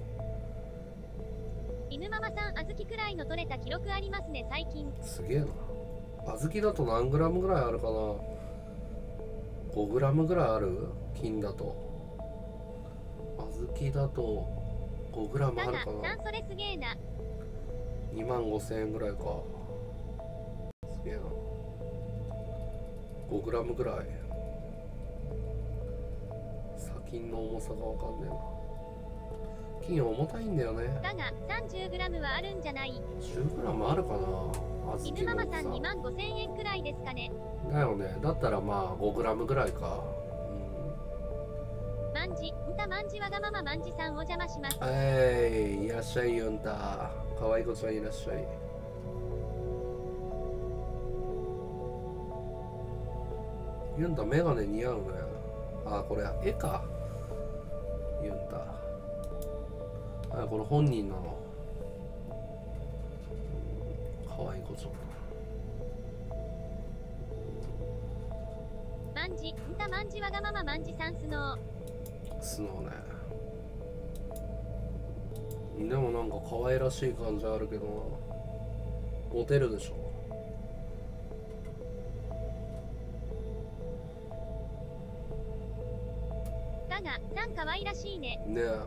犬ママさん小豆くらいの取れた記録ありますね最近。 すげえな。小豆だと何グラムぐらいあるかな。ごグラムぐらいある。金だと小豆だとごグラムあるかな。 だがそれすげえな。 にまんごせんえんぐらいか。すげえな。ごグラムぐらい。砂金の重さがわかんねえな。金重たいんだよね。 だが さんじゅうグラム はあるんじゃない。 じゅうグラム あるかな。小犬ママさんに万まんごせんえんくらいですかね。 だよね。だったらまあごグラムぐらいか。 まんじ、んたまんじわがまままんじさんお邪魔します。 はい、いらっしゃいユンタ。かわいい子ちゃんいらっしゃい。ユンタメガネ似合うね。あ、これ絵か。ユンタ。あ、これ本人なの。かわいい子ちゃん。 まんじ、んたまんじわがまままんじさんスノー。 スノーね。でもなんか可愛らしい感じあるけどな。モテるでしょ。 だがさん可愛らしいね。 ねえ。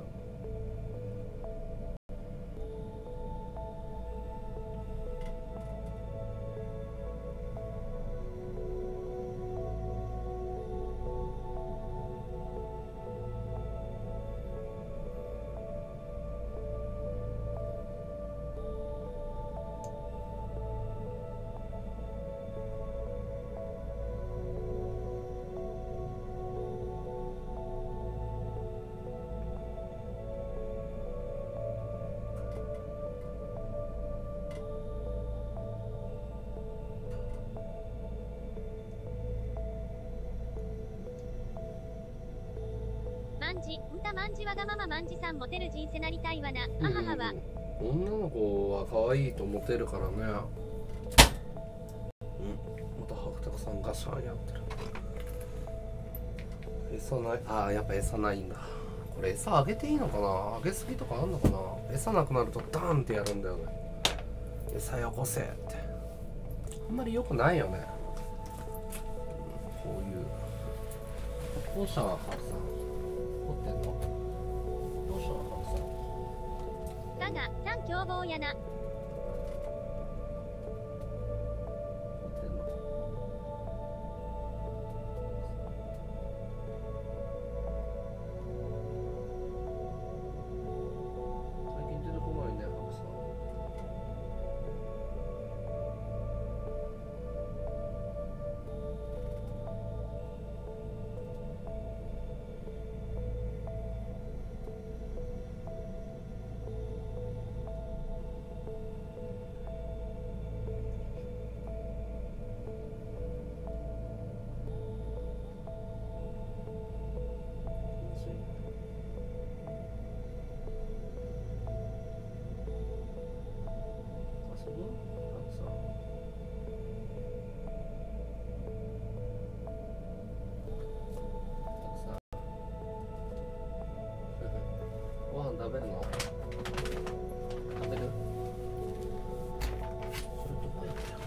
まんじ、んたまんじわがまままんじさんモテる人生なりたいわな。あははは。 女の子は可愛いとモテるからね。うん。また白沢さんガシャンやってる。餌ない。ああ、やっぱ餌ないんだ。これ餌あげていいのかな。あげすぎとかあんのかな。餌なくなるとダーンってやるんだよね。餌よこせって。あんまり良くないよね。こういう。どうしたの白さん。持ってんの。どうしたの白さん。 だがさん凶暴やな。 最近出てこないね、白さん。ご飯食べるの？食べる？それどこ行った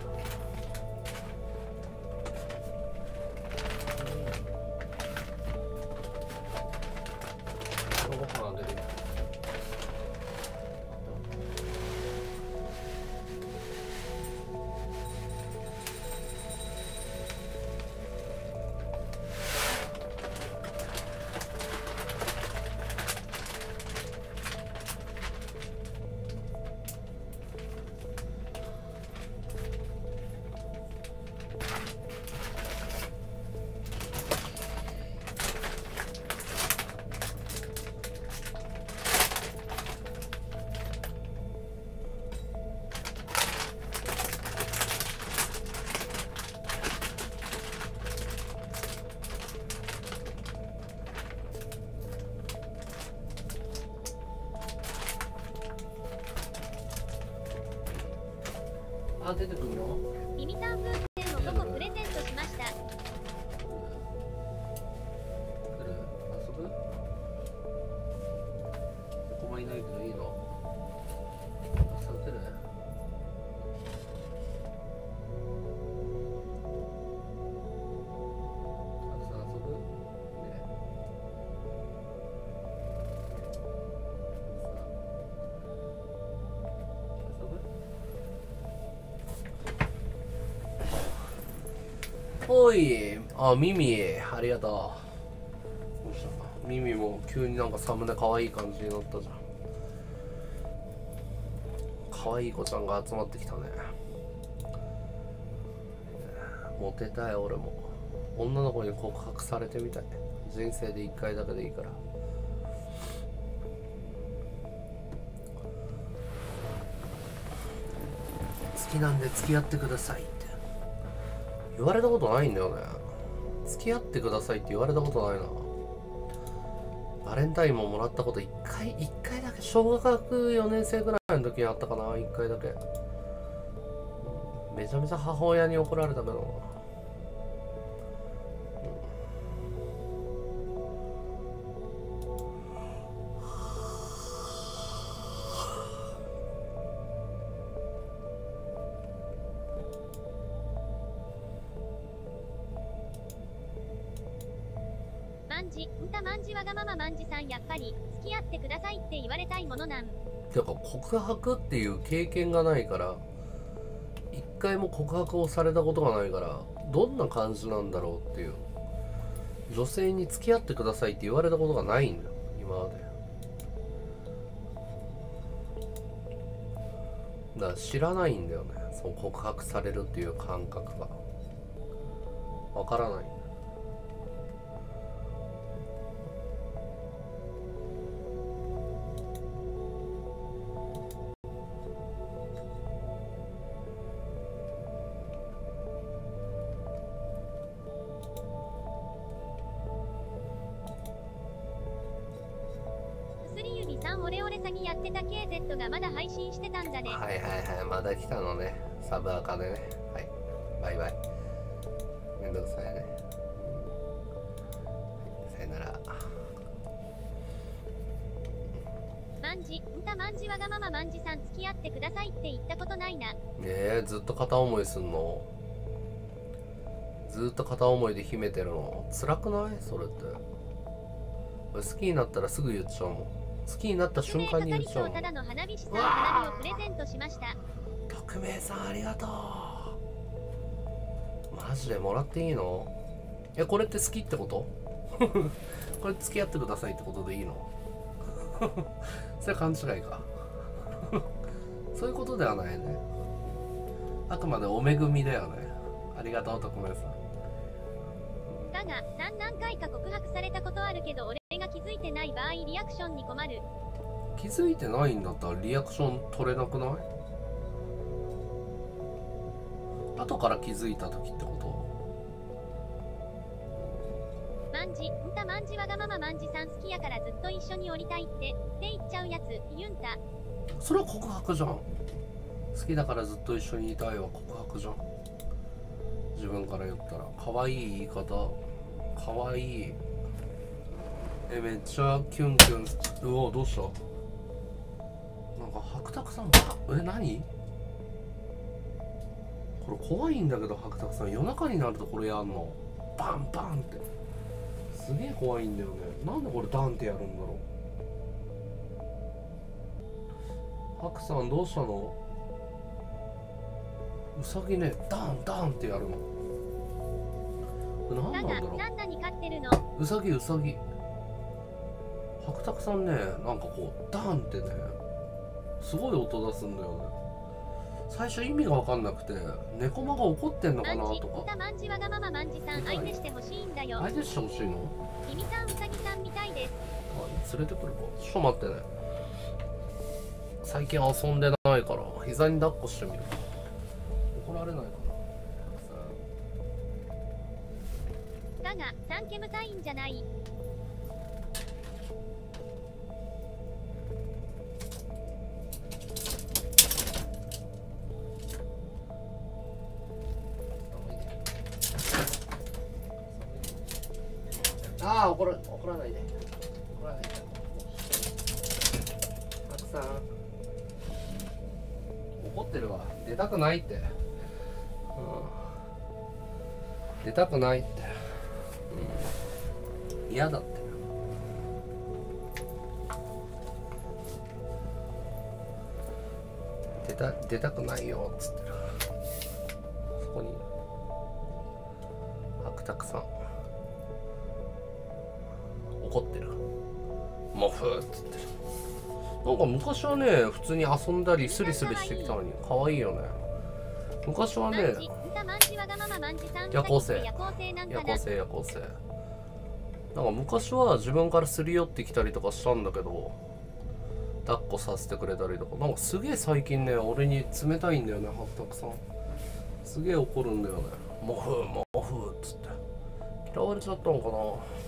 の？ご飯あ出てきた。あ、出てくるの？ ミミタン風船をごこプレゼントしました。 来る？遊ぶ？ここいないけどいいの？させる？さあ遊ぶ？ね。おい、あ、ミミ、ありがとう。どうした？ミミも急になんかサムネ可愛い感じになったじゃん。可愛い子ちゃんが集まってきたね。モテたい俺も。女の子に告白されてみたい。人生で一回だけでいいから。好きなんで付き合ってくださいって言われたことないんだよね。付き合ってくださいって言われたことないな。バレンタインももらったこと一回、一回だけ、小学よねん生ぐらいの時にあったかな、一回だけ。めちゃめちゃ母親に怒られたけど。 マンジ、んたマンジわがままマンジさんやっぱり付き合ってくださいって言われたいものなん。 てか告白っていう経験がないから一回も告白をされたことがないからどんな感じなんだろうっていう。女性に付き合ってくださいって言われたことがないんだよ今まで。だから知らないんだよね、その告白されるっていう感覚がわからない。 オレオレ詐欺やってた ケーゼット がまだ配信してたんだね。 はいはいはい、まだ来たのね。サブアカでね。はい。バイバイ。めんどくさいね。はい、さよなら。 マンジ、んたマンジわがままマンジさん付き合ってくださいって言ったことないな。 えー、ずっと片思いすんの？ずっと片思いで秘めてるの辛くない？それって。好きになったらすぐ言っちゃうもん。好きになった瞬間に言っちゃうもん。 ただの花火師さん花火をプレゼントしました。 匿名さんありがとう。マジでもらっていいの？え、これって好きってことこれ付き合ってくださいってことでいいのそれ勘違いかそういうことではないね。あくまでお恵みだよね。ありがとう匿名さん。 だが何何回か告白されたことあるけど俺が気づいてない場合リアクションに困る。 気づいてないんだったらリアクション取れなくない？後から気づいた時ってこと？マンジ、んたマンジわがままマンジさん好きやからずっと一緒におりたいってって言っちゃうやつユンタ。 それは告白じゃん。好きだからずっと一緒にいたいは告白じゃん。自分から言ったら可愛い言い方。可愛い。え、めっちゃキュンキュン。うお、どうした？なんか白沢さんばえ何？これ怖いんだけど白沢さん夜中になるとこれやんのバンバンってすげえ怖いんだよね。なんでこれダンってやるんだろハクさんどうしたの？ウサギね、ダンダンってやるの。何なんだろう。 なん何飼ってるの？ ウサギウサギ。白沢さんね、なんかこうダンってね、すごい音出すんだよね。最初意味が分かんなくて、猫間が怒ってんのかなとか。 マンジわがままマンジさん相手してほしいんだよ。 相手してほしいの？ キミさんウサギさんみたいです。 あ、連れてくるか。ちょっと待ってね。最近遊んでないから膝に抱っこしてみる。怒られないかな。 ガガサンケムサインじゃない。 ああ、怒ら怒らないで。怒らないで。たくさん怒ってるわ。出たくないって。うん、出たくないって。うん、嫌だって。出た出たくないよっつってる。そこに白沢さん怒ってる。もふーっつってる。なんか昔はね、普通に遊んだりスリスリしてきたのに可愛いよね。昔はね、夜行性夜行性夜行性なんか昔は自分からすり寄ってきたりとかしたんだけど、抱っこさせてくれたりとか、なんかすげえ最近ね、俺に冷たいんだよね、白沢さん。すげえ怒るんだよね。もふーもふーっつって。嫌われちゃったのかな。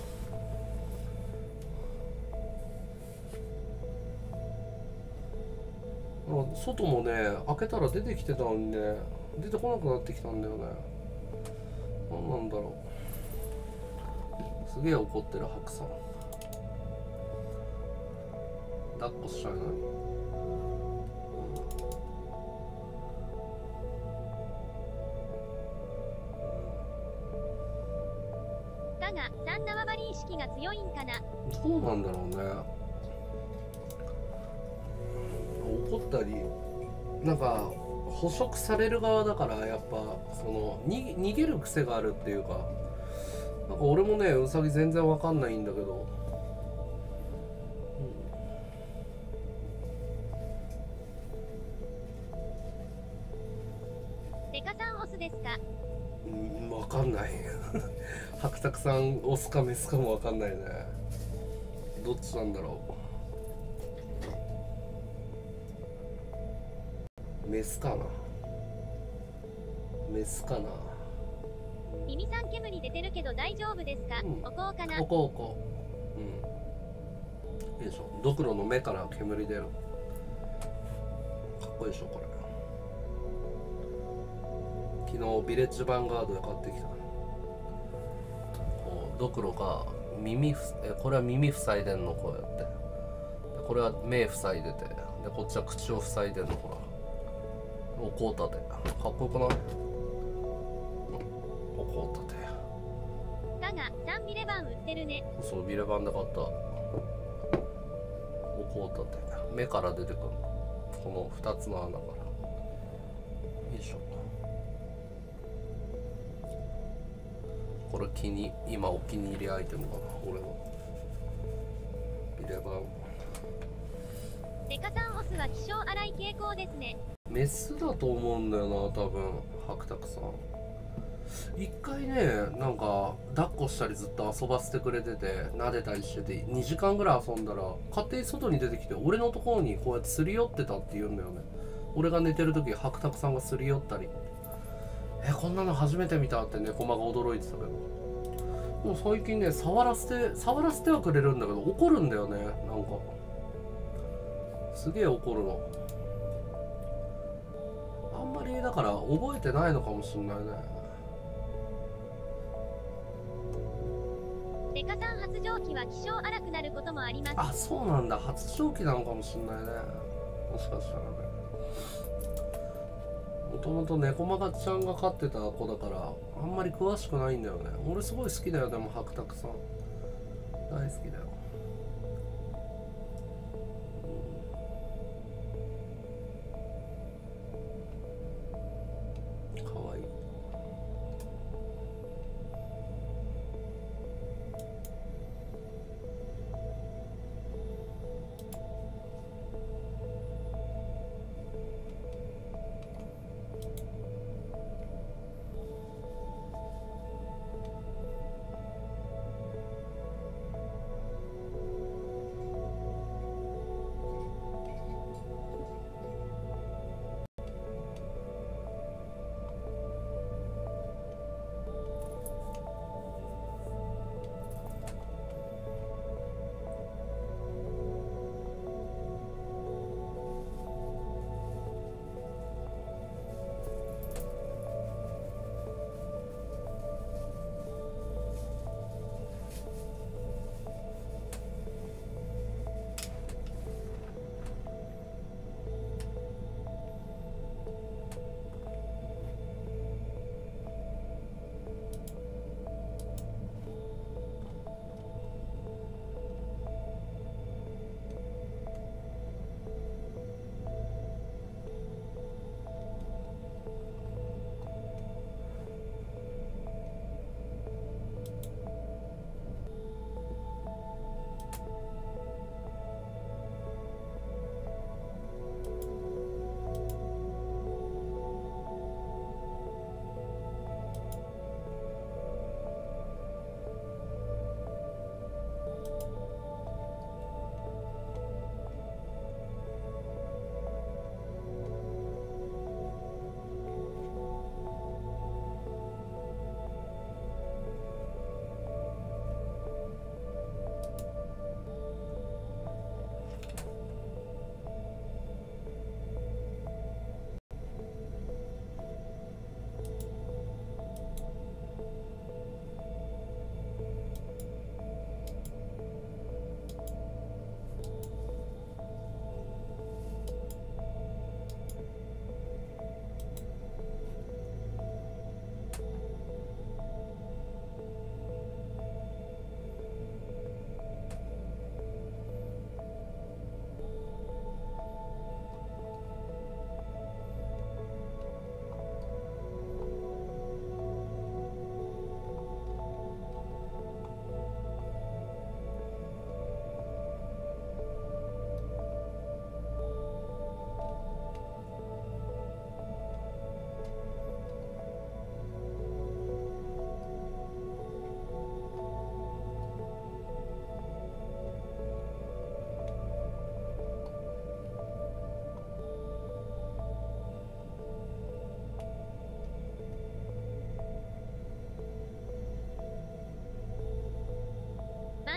外もね、開けたら出てきてたのにね、出てこなくなってきたんだよね。何なんだろう。すげえ怒ってる白さん。抱っこしたいのに。 だが、サン縄張り意識が強いんかな。 どうなんだろうね。怒ったりなんか捕食される側だから、やっぱそのに逃げる癖があるっていうか、なんか俺もねウサギ全然わかんないんだけど、 うん、デカさんオスですか？ うん、わかんない白沢さんオスかメスかもわかんないね。どっちなんだろう。メスかな。メスかな。 耳さん煙出てるけど大丈夫ですか？うん、おこうかな。 おこうおこう。うん。いいでしょ。ドクロの目から煙出る。かっこいいでしょこれ。昨日ビレッジヴァンガードで買ってきた。こうドクロが耳ふえこれは耳塞いでんの、こうやって。でこれは目塞いでて、でこっちは口を塞いでんの、ほら。おこうたてかっこよくない？おこうたてだがさんビレ版売ってるね。 そう、ビレ版で買った。おこうたて目から出てくる、このふたつの穴から。よいしょ。これ気に今お気に入りアイテムかな、俺のビレ版。 デカさんオスは気性荒い傾向ですね。 メスだと思うんだよな、多分白沢さん。一回ね、なんか抱っこしたりずっと遊ばせてくれてて、撫でたりしててにじかんぐらい遊んだら勝手に外に出てきて俺のところにこうやってすり寄ってたって言うんだよね。俺が寝てる時白沢さんがすり寄ったり、えこんなの初めて見たって猫間が驚いてたけど、もう最近ね触らせて触らせてはくれるんだけど怒るんだよね。なんかすげえ怒るの。あんまりだから覚えてないのかもしれないね。 デカさん発情期は気性荒くなることもあります。 あ、そうなんだ。発情期なのかもしれないね。もしかしたらね。もともと猫マガちゃんが飼ってた子だからあんまり詳しくないんだよね。俺すごい好きだよ。でも白沢さん大好きだよ。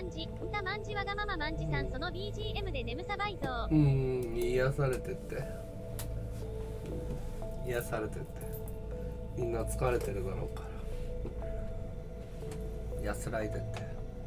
んじ、歌まんじわがまままんじさん、その ビージーエム で眠さ倍増。 うーん、癒されてって癒されてってみんな疲れてるだろうから安らいでって。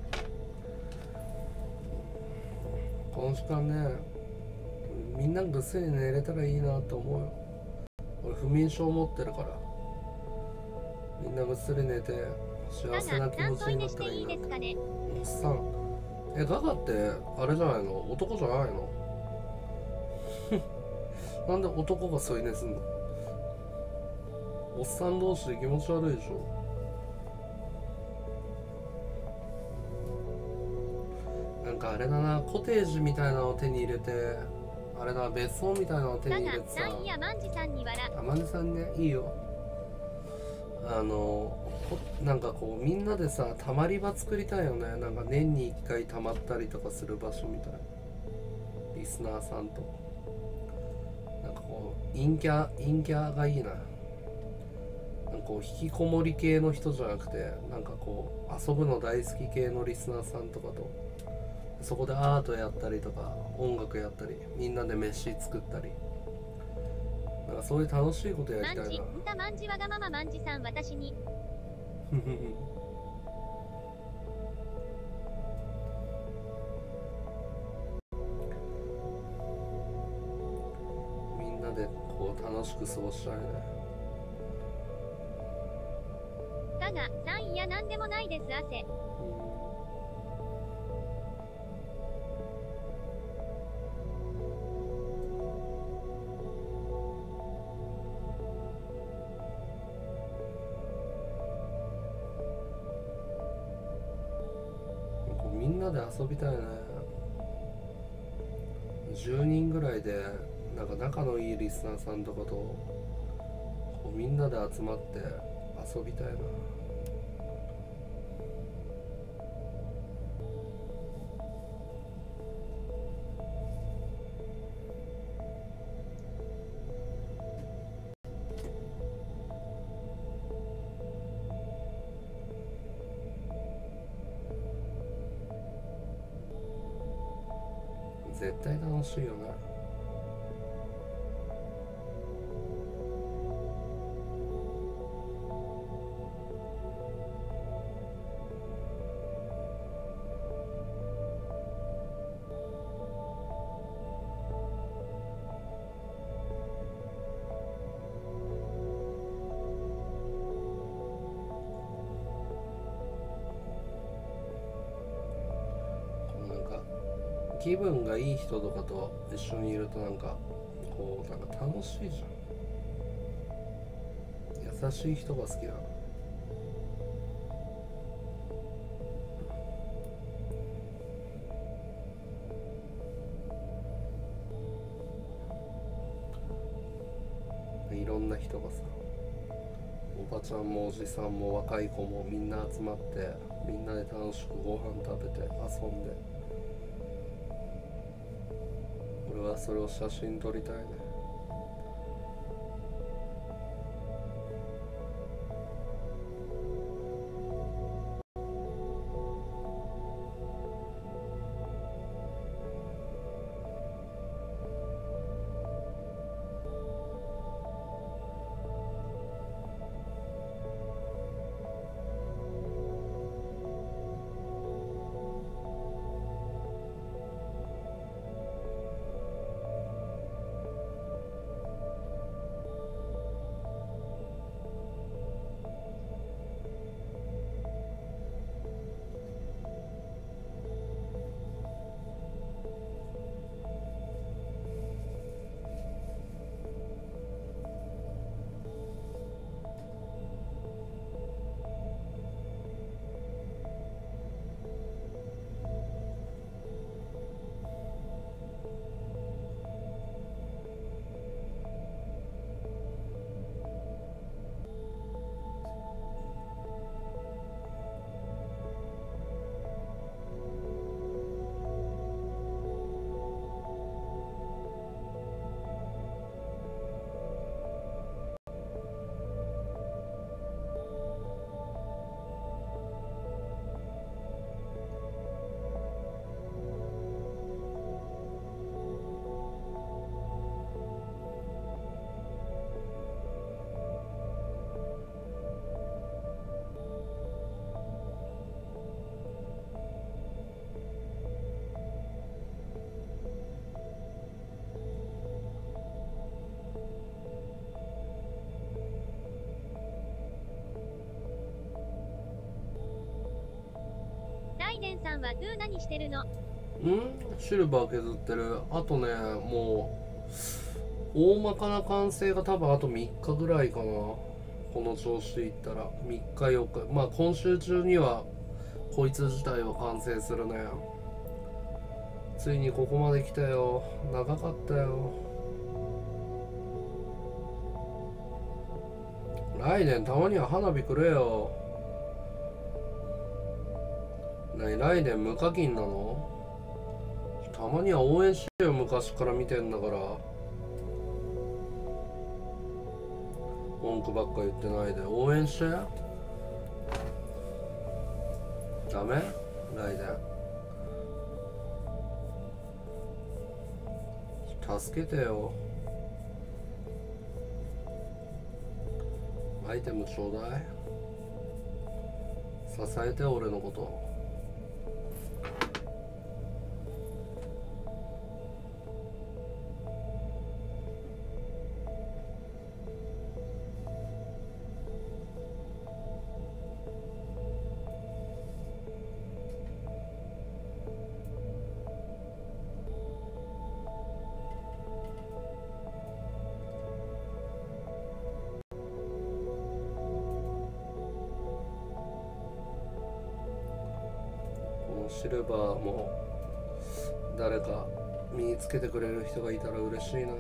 この時間ね、みんなぐっすり寝れたらいいなと思うよ。俺不眠症持ってるから、みんなぐっすり寝て幸せな気持ちになったらいいなって。おっさん、え、ガガってあれじゃないの？男じゃないの？なんで男が添い寝すんの？おっさん同士で気持ち悪いでしょ。なんかあれだな、コテージみたいなのを手に入れて、あれだ、別荘みたいなのを手に入れてさ。 だが、なんやまんじさんに笑。 あまねさんね、いいよ。あのなんかこうみんなでさ、たまり場作りたいよね。なんか年にいっかいたまったりとかする場所みたい。リスナーさんとなんかこう陰キャ陰キャがいいな。なんかこう引きこもり系の人じゃなくて、なんかこう遊ぶの大好き系のリスナーさんとかと、そこでアートやったりとか音楽やったり、みんなで飯作ったり、なんかそういう楽しいことやりたいな。 まんじ、歌まんじわがまままんじさん、私に。 みんなでこう楽しく過ごしたいね。 だが、さんいやなんでもないです、汗。 みんなで遊びたいね。じゅうにんぐらいでなんか仲のいいリスナーさんとかとこうみんなで集まって遊びたいな。絶対楽しいよね。気分がいい人とかと一緒にいるとなんかこうなんか楽しいじゃん。優しい人が好きだな。いろんな人がさ、おばちゃんもおじさんも若い子もみんな集まってみんなで楽しくご飯食べて遊んで、俺はそれを写真撮りたいね。 さんはドゥ何してるの？ んシルバー削ってる。あとね、もう大まかな完成が多分あとみっかぐらいかな。この調子でいったらみっかよっか、まあ今週中にはこいつ自体は完成するね。ついにここまで来たよ。長かったよ。来年たまには花火くれよ。なに来年無課金なの？たまには応援しよ。昔から見てんだから。文句ばっか言ってないで応援して。ダメ？来年助けてよ。アイテムちょうだい。支えて俺のこと。シルバーも誰か身につけてくれる人がいたら嬉しいな。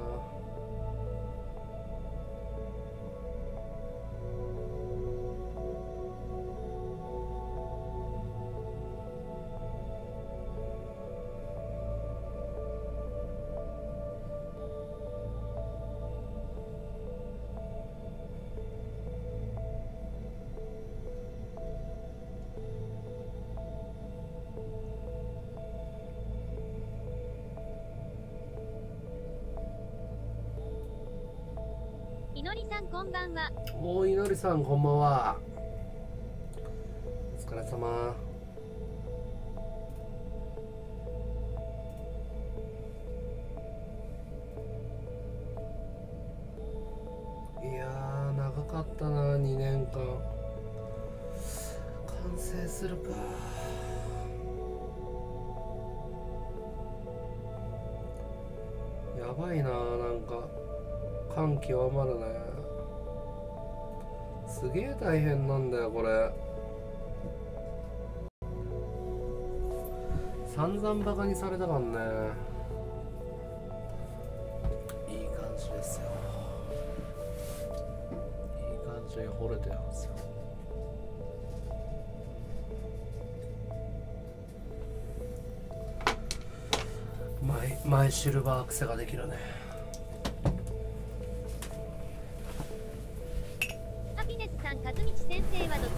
いのりさんこんばんは。 おーいのりさんこんばんは。お疲れ様。いやー長かったな。にねんかん完成するか。やばいな。なんか感極まるね。すげえ大変なんだよこれ。散々バカにされたからね。いい感じですよ。いい感じに掘れてるんですよ。マイマイシルバー癖ができるね。 ハピネスさん、和道先生はどつ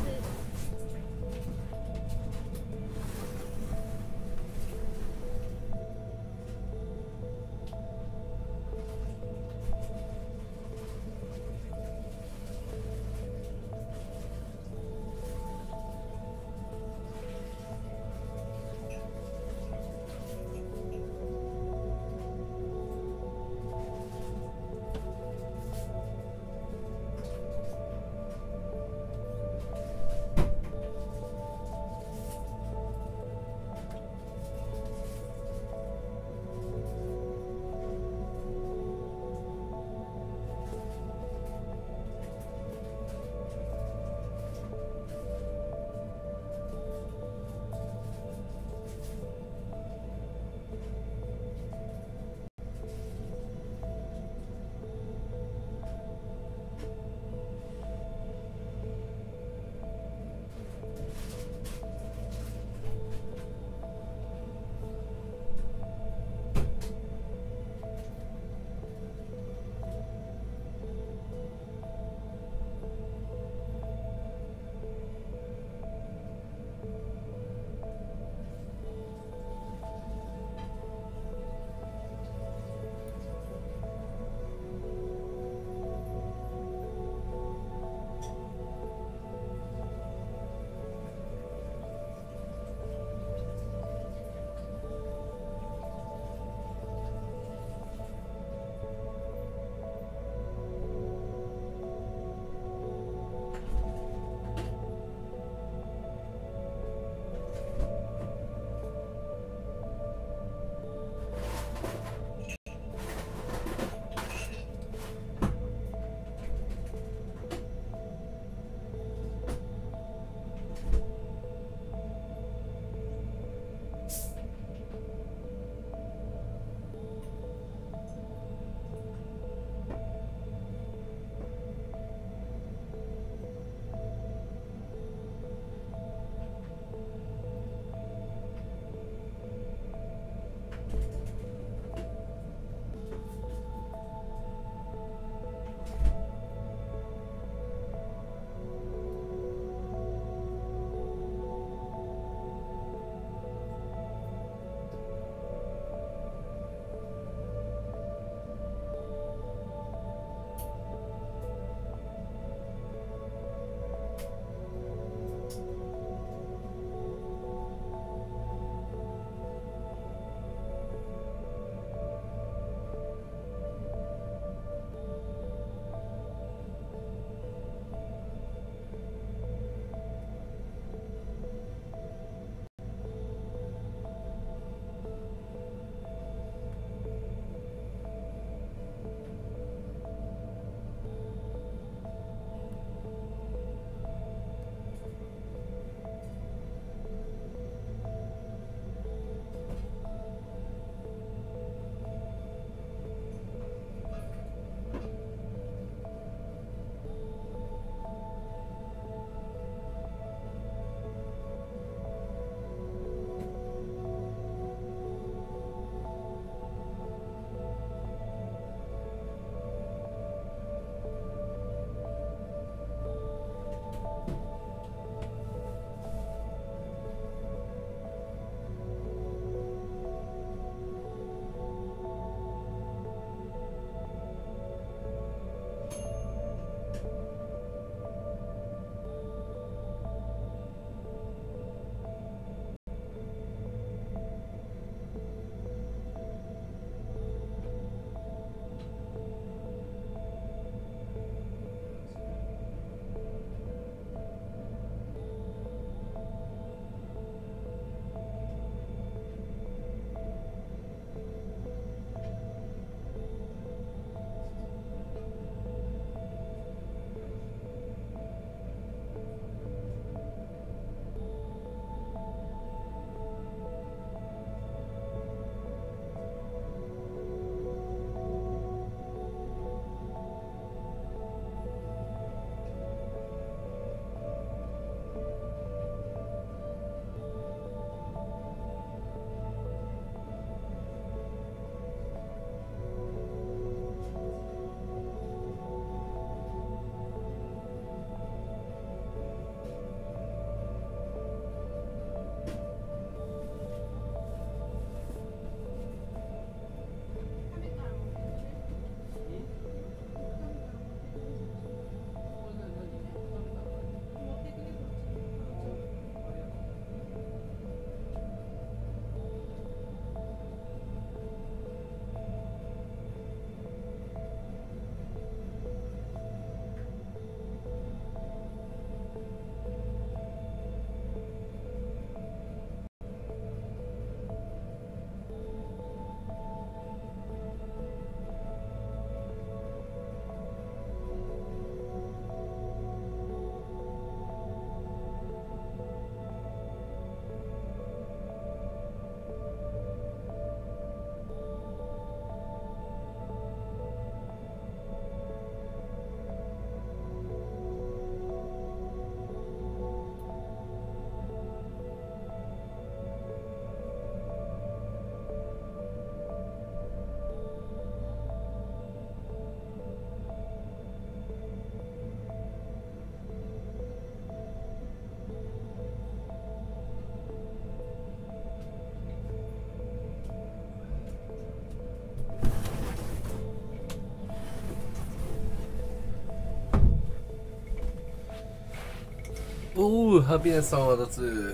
おお、ハピネスさんは脱。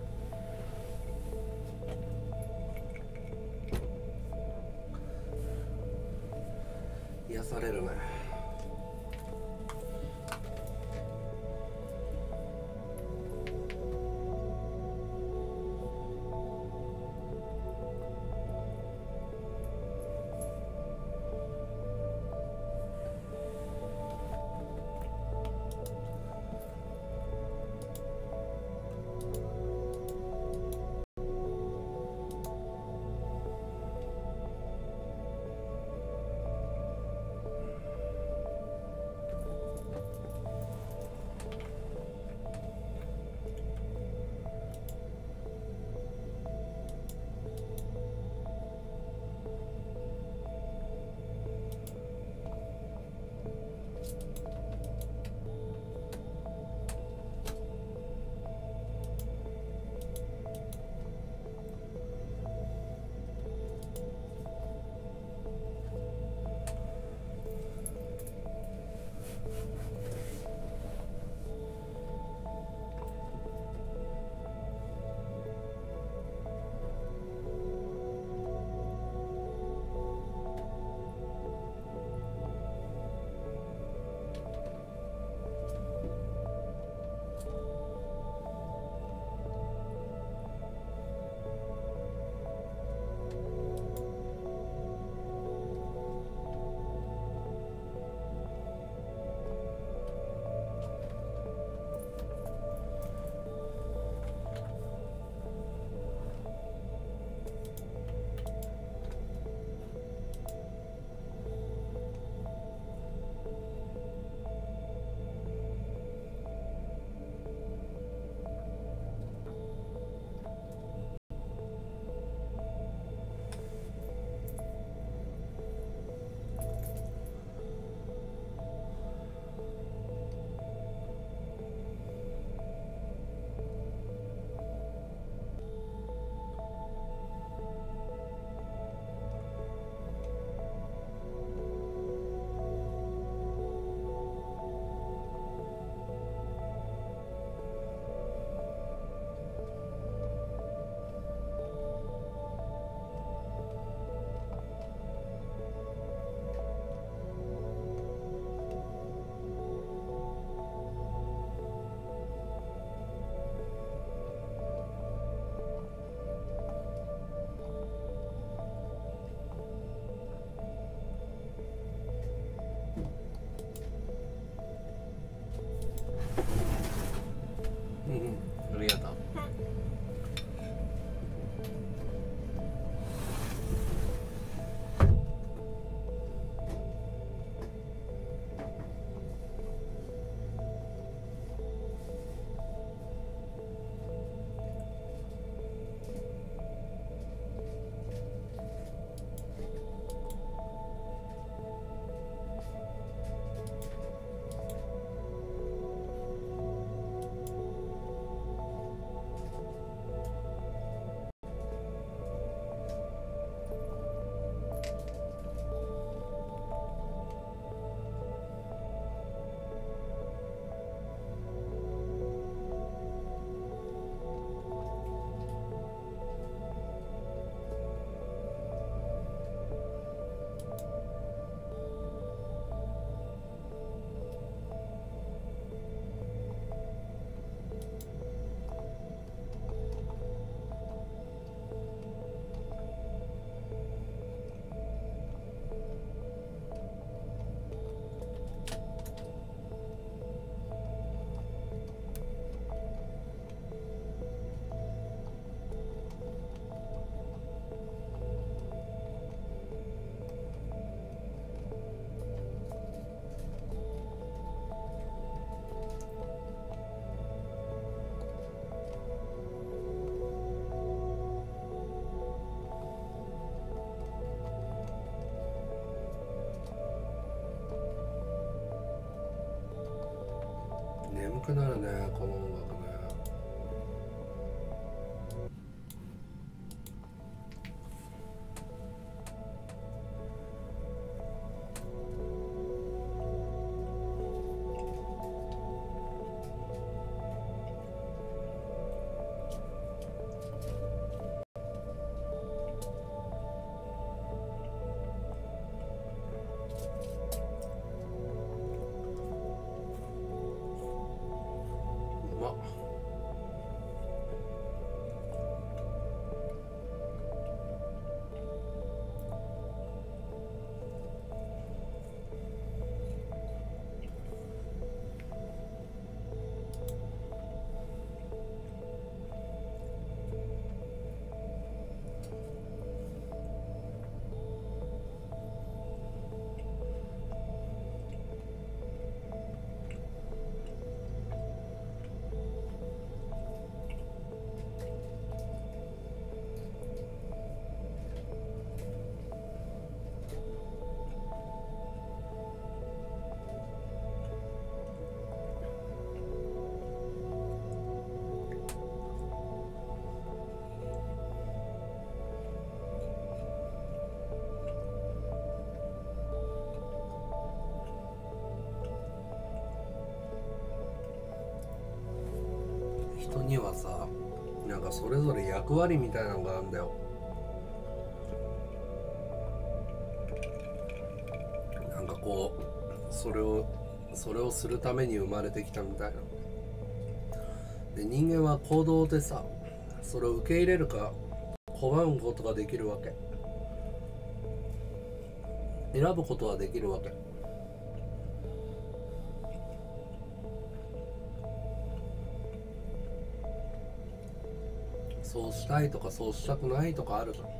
癒されるね。うん、ありがとう。眠くなるね、この音楽ね。 人にはさ、なんかそれぞれ役割みたいなのがあるんだよ。なんかこうそれをそれをするために生まれてきたみたいな。で人間は行動でさ、それを受け入れるか拒むことができるわけ。選ぶことはできるわけ。そうしたいとかそうしたくないとかあるじゃん。こ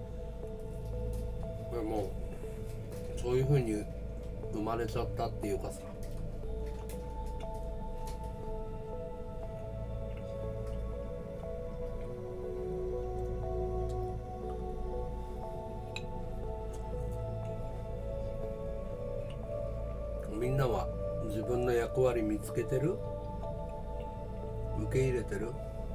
れもうそういう風に生まれちゃったっていうかさ、みんなは自分の役割見つけてる？受け入れてる？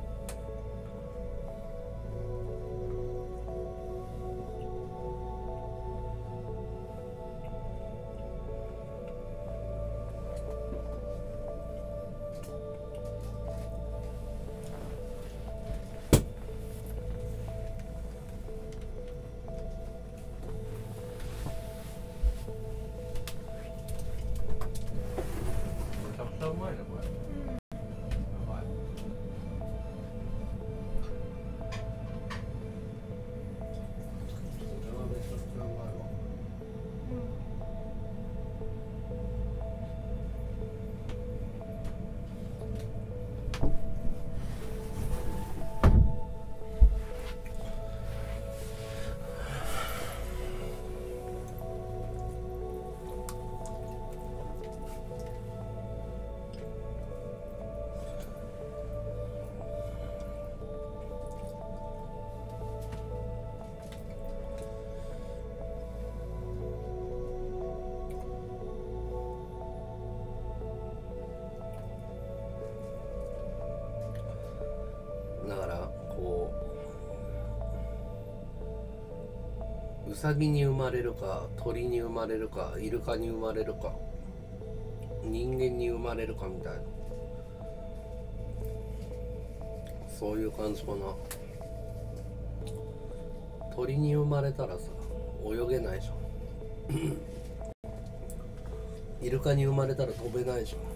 めちゃくちゃうまいねこれ。やばい。これはめちゃくちゃうまいわ。だからこうウサギに生まれるか鳥に生まれるかイルカに生まれるか人間に生まれるかみたいな、そういう感じかな。鳥に生まれたらさ泳げないじゃんイルカに生まれたら飛べないじ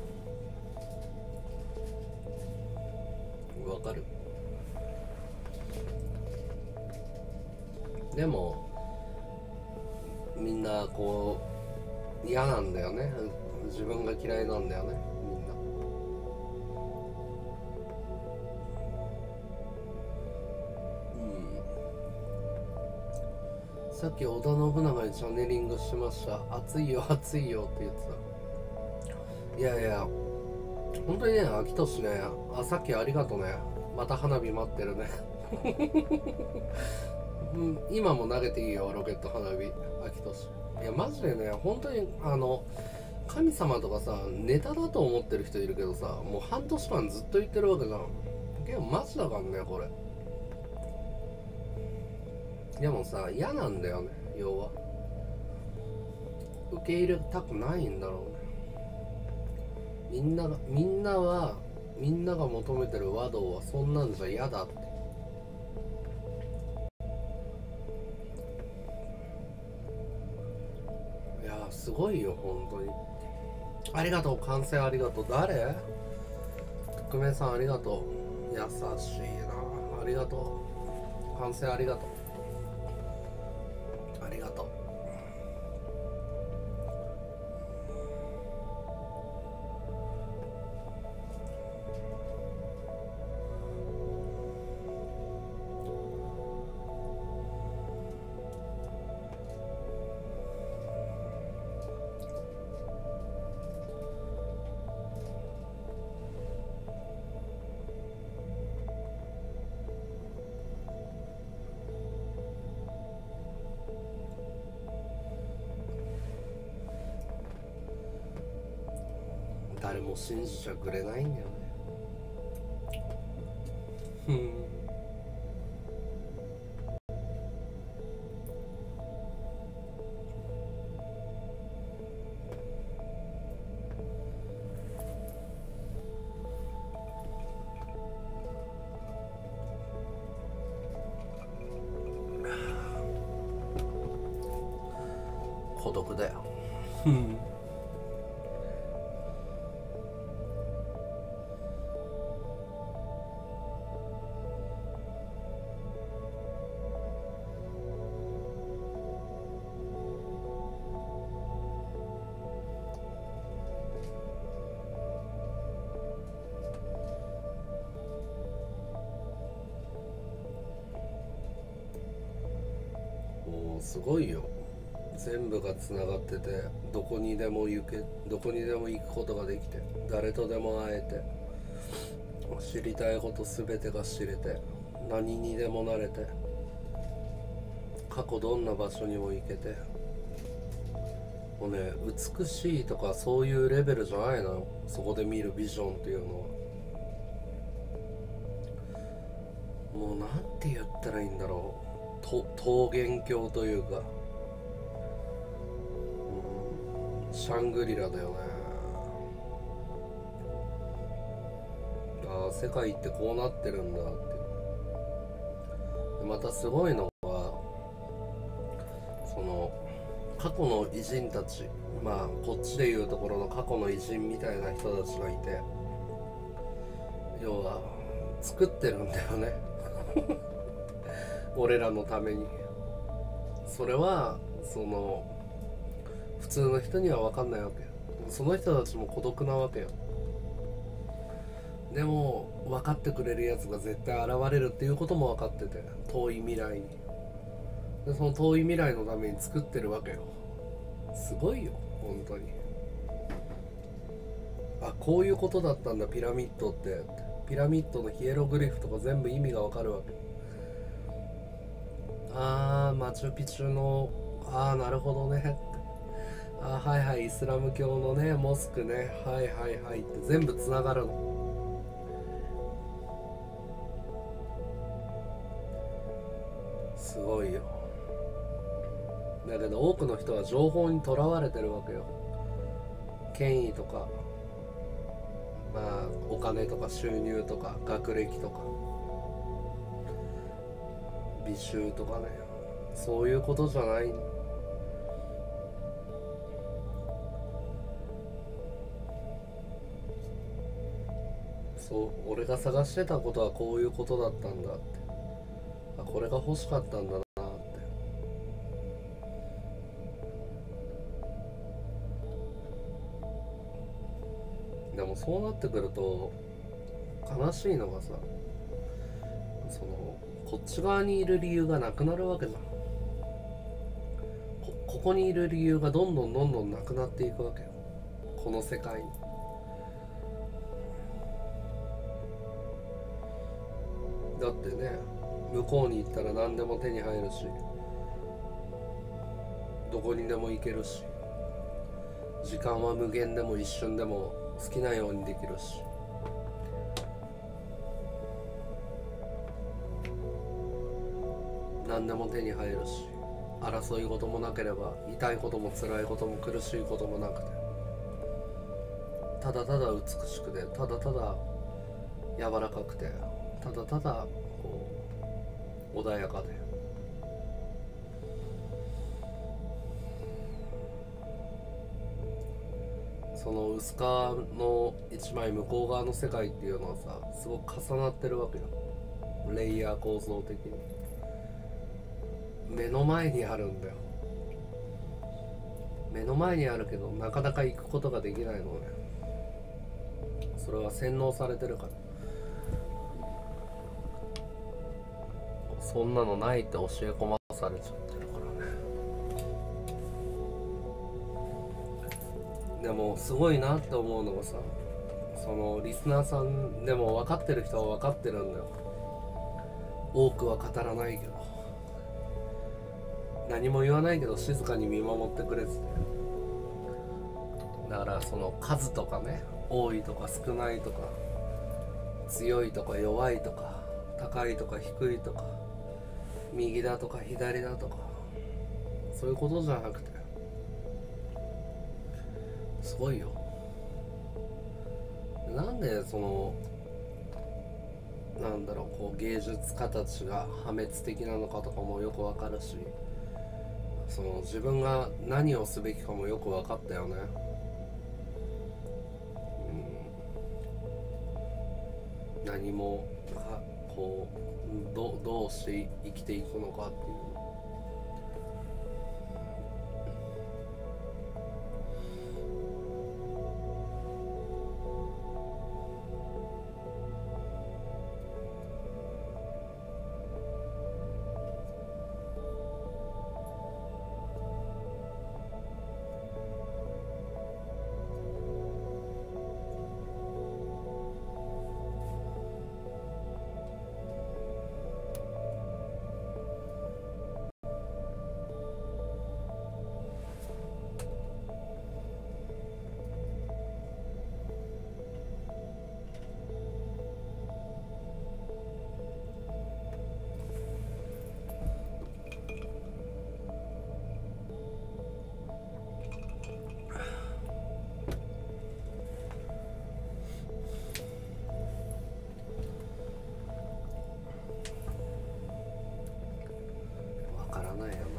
ゃん。わかる？でもみんなこう嫌なんだよね。自分が嫌いなんだよね、みんな。うん。さっき織田信長にチャネリングしました。熱いよ熱いよって言ってた。いやいや本当にね、秋年ね、あ、さっきありがとね。また花火待ってるねうん、今も投げていいよロケット花火、秋年。いやマジでね、本当にあの神様とかさネタだと思ってる人いるけどさ、もう半年間ずっと言ってるわけじゃん。けどマジだからねこれ。でもさ嫌なんだよね、要は受け入れたくないんだろうね。みんながみんなはみんなが求めてる和道はそんなんじゃ嫌だって。いやーすごいよ本当に。ありがとう、完成ありがとう。誰？匿名さんありがとう。優しいな、ありがとう。完成ありがとう、ありがとう。誰も信じちゃくれないんだよね。うん孤独だよもうすごいよ。全部がつながってて、どこにでも行けどこにでも行くことができて、誰とでも会えて、知りたいこと全てが知れて、何にでもなれて、過去どんな場所にも行けて、もうね、美しいとかそういうレベルじゃないのよ、そこで見るビジョンっていうのは。もうなんて言ったらいいんだろう、と桃源郷というか、うん、シャングリラだよね。ああ、世界ってこうなってるんだって。またすごいのは、その過去の偉人たち、まあこっちでいうところの過去の偉人みたいな人たちがいて、要は作ってるんだよね俺らのために。それはその普通の人には分かんないわけよ。その人たちも孤独なわけよ。でも分かってくれるやつが絶対現れるっていうことも分かってて、遠い未来に。でその遠い未来のために作ってるわけよ。すごいよ本当に。あ、こういうことだったんだピラミッドって。ピラミッドのヒエログリフとか全部意味が分かるわけ。あー、マチュピチュの、あーなるほどね、あーはいはい、イスラム教のねモスクね、はいはいはいって全部つながるの。すごいよ。だけど多くの人は情報にとらわれてるわけよ。権威とか、まあお金とか収入とか学歴とか美醜とかね、そういうことじゃない。そう、俺が探してたことはこういうことだったんだって、あ、これが欲しかったんだなって。でもそうなってくると悲しいのがさ、そのこっち側にいる理由がなくなるわけじゃん。 こ, ここにいる理由がどんどんどんどんなくなっていくわけよ、この世界に。だってね、向こうに行ったら何でも手に入るし、どこにでも行けるし、時間は無限でも一瞬でも好きなようにできるし、何でも手に入るし、争い事もなければ、痛いことも辛いことも苦しいこともなくて、ただただ美しくて、ただただ柔らかくて、ただただこう穏やかで、その薄皮の一枚向こう側の世界っていうのはさ、すごく重なってるわけよ、レイヤー構造的に。目の前にあるんだよ。目の前にあるけどなかなか行くことができないのね。それは洗脳されてるから。そんなのないって教え込まされちゃってるからね。でもすごいなって思うのがさ、そのリスナーさんでも分かってる人は分かってるんだよ。多くは語らないけど、何も言わないけど静かに見守ってくれてて、だからその数とかね、多いとか少ないとか、強いとか弱いとか、高いとか低いとか、右だとか左だとか、そういうことじゃなくて、すごいよ。なんでそのなんだろう、こう芸術家たちが破滅的なのかとかもよくわかるし、 その自分が何をすべきかもよく分かったよね。うん、何もかこう ど, どうして生きていくのかっていう。わからないよな。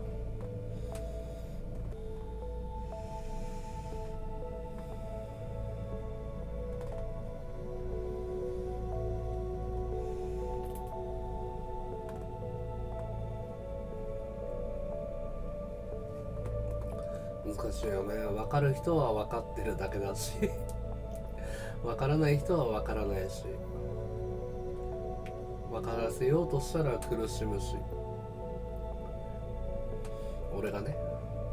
難しいよね。分かる人は分かってるだけだし分からない人は分からないし、分からせようとしたら苦しむし、俺がね。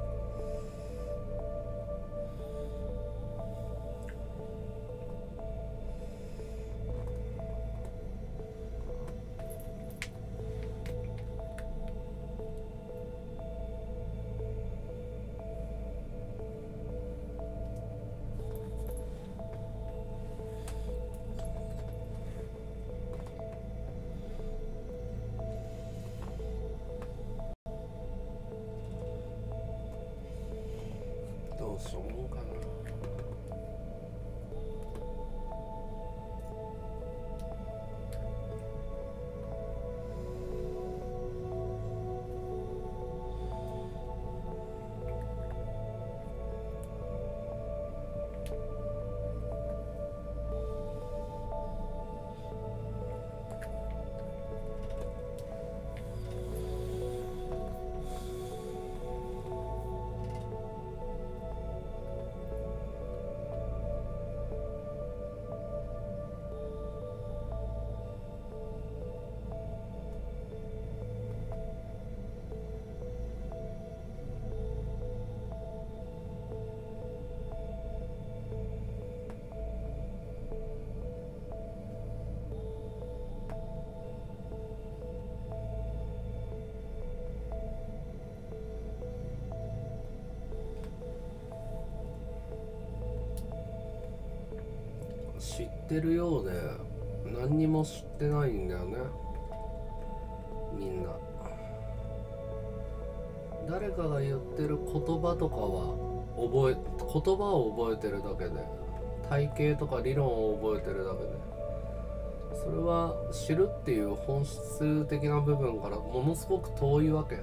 どうしようかな。知ってるようで何にも知ってないんだよね、みんな。誰かが言ってる言葉とかは覚え言葉を覚えてるだけで、体系とか理論を覚えてるだけで、それは知るっていう本質的な部分からものすごく遠いわけ。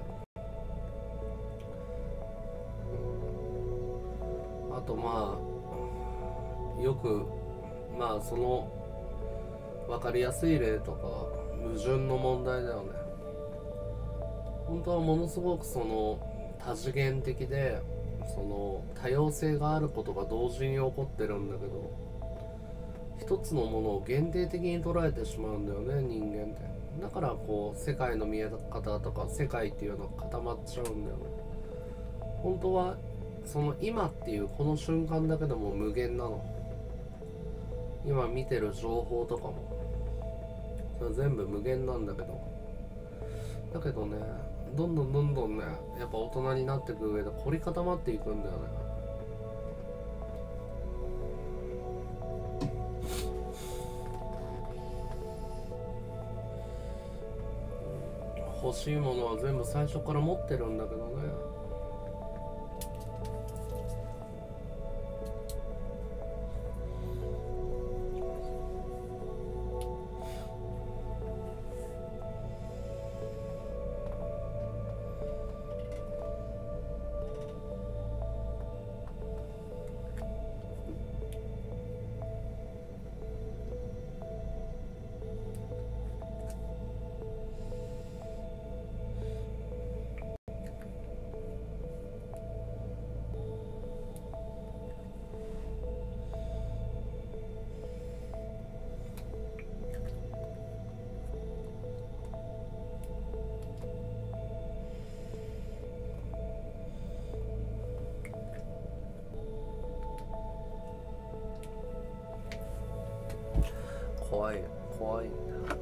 あとまあよくまあその分かりやすい例とか矛盾の問題だよね。本当はものすごくその多次元的でその多様性があることが同時に起こってるんだけど、一つのものを限定的に捉えてしまうんだよね、人間って。だからこう世界の見え方とか世界っていうのが固まっちゃうんだよね。本当はその今っていうこの瞬間だけでも無限なの。今見てる情報とかもそれ全部無限なんだけど、だけどね、どんどんどんどんね、やっぱ大人になっていく上で凝り固まっていくんだよね。欲しいものは全部最初から持ってるんだけどね。 怖い怖いんだ。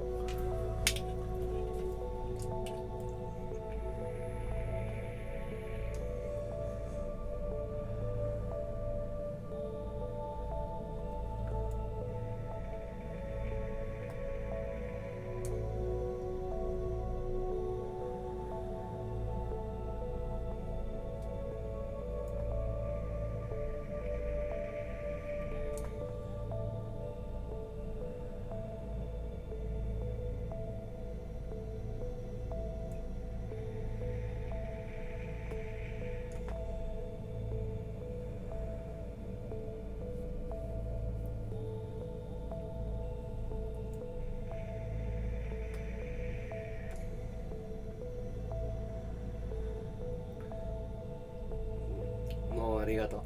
もうありがとう。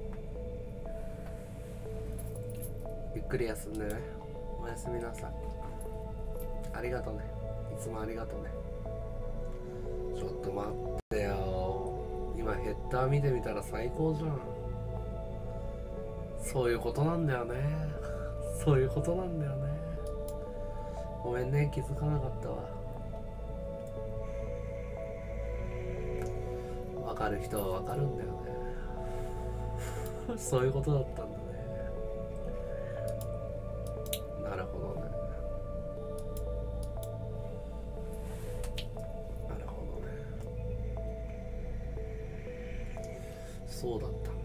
ゆっくり休んでね。おやすみなさい。ありがとうね。いつもありがとうね。ちょっと待ってよ。今ヘッダー見てみたら最高じゃん。そういうことなんだよね。そういうことなんだよね。ごめんね、気づかなかったわ。わかる人はわかるんだよね。そういうことだったんだね。なるほどね。なるほどね。そうだったんだね。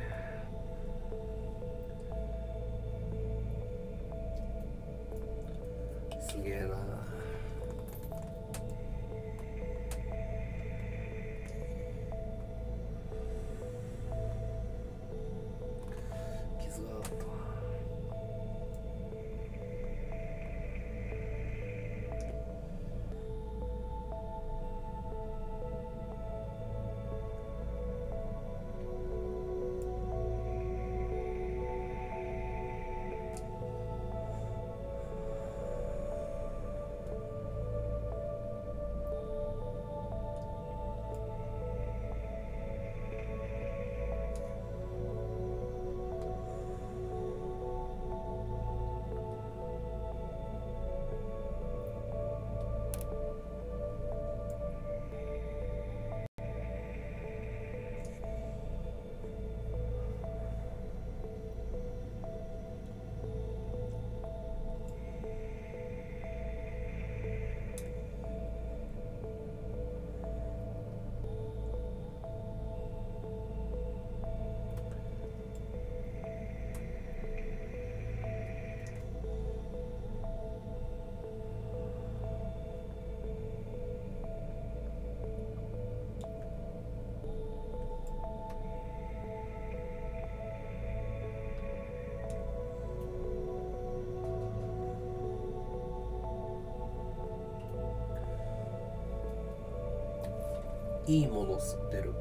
すげえな。傷があったわ。いいもの吸ってる。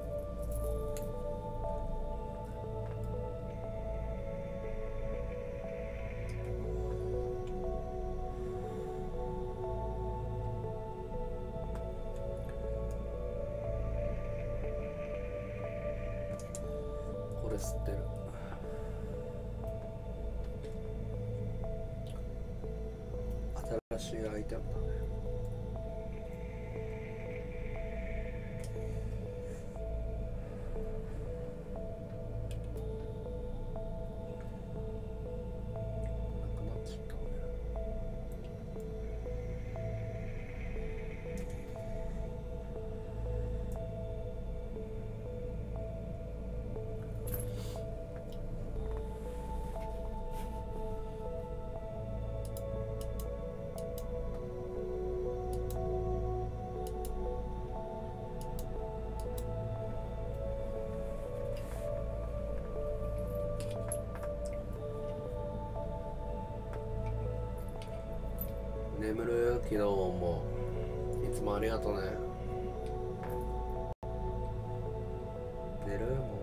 これ吸ってる。新しいアイテムだね。眠る。昨日もいつもありがとうね。寝る。も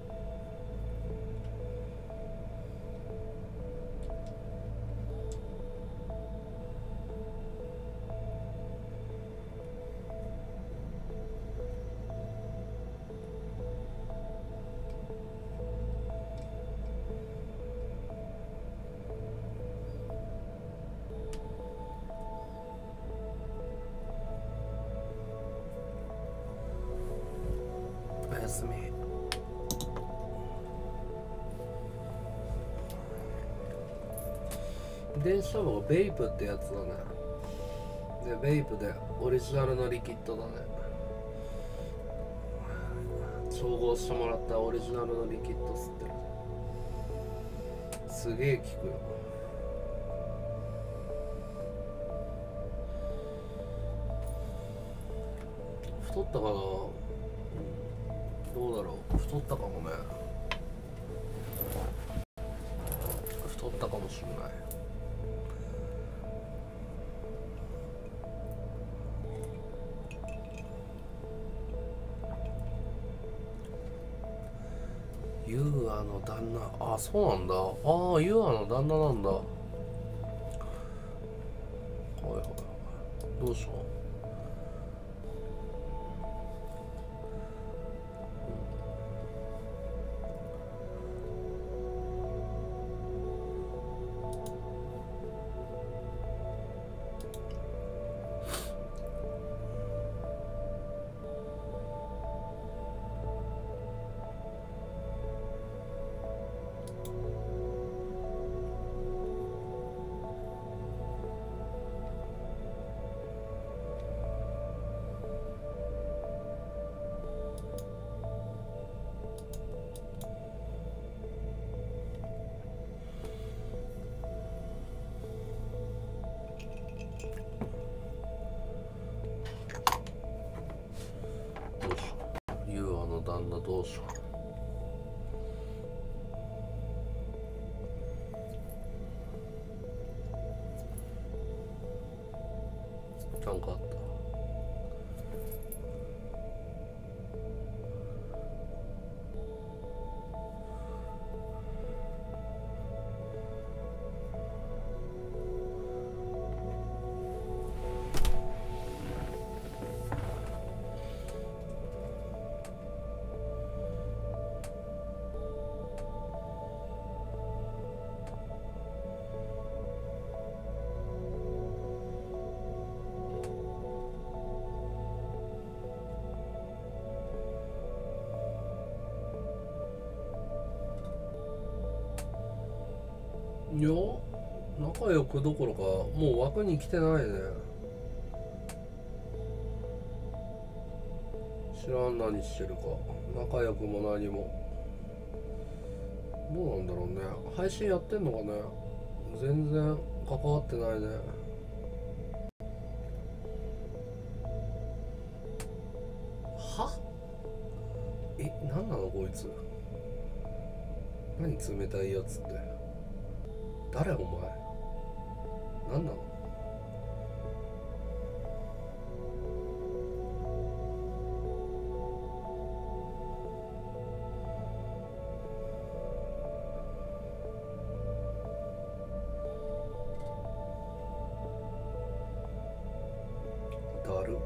うすみ。電子タバコベイプってやつだね。でベイプでオリジナルのリキッドだね。調合してもらったオリジナルのリキッド吸ってる。すげえ効くよ。太ったかな。どうだろう、太ったかもね。太ったかもしれない。ユーアの旦那、あ、そうなんだ。ああ、ユーアの旦那なんだ。はいはいはい。どうしよう。旦那どうしよう。なんかあった。いや、仲良くどころかもう枠に来てないね。知らん何してるか。仲良くも何も。どうなんだろうね。配信やってんのかね。全然関わってないね。は？え、なんなのこいつ。何冷たいやつって。誰お前。何なの。だる。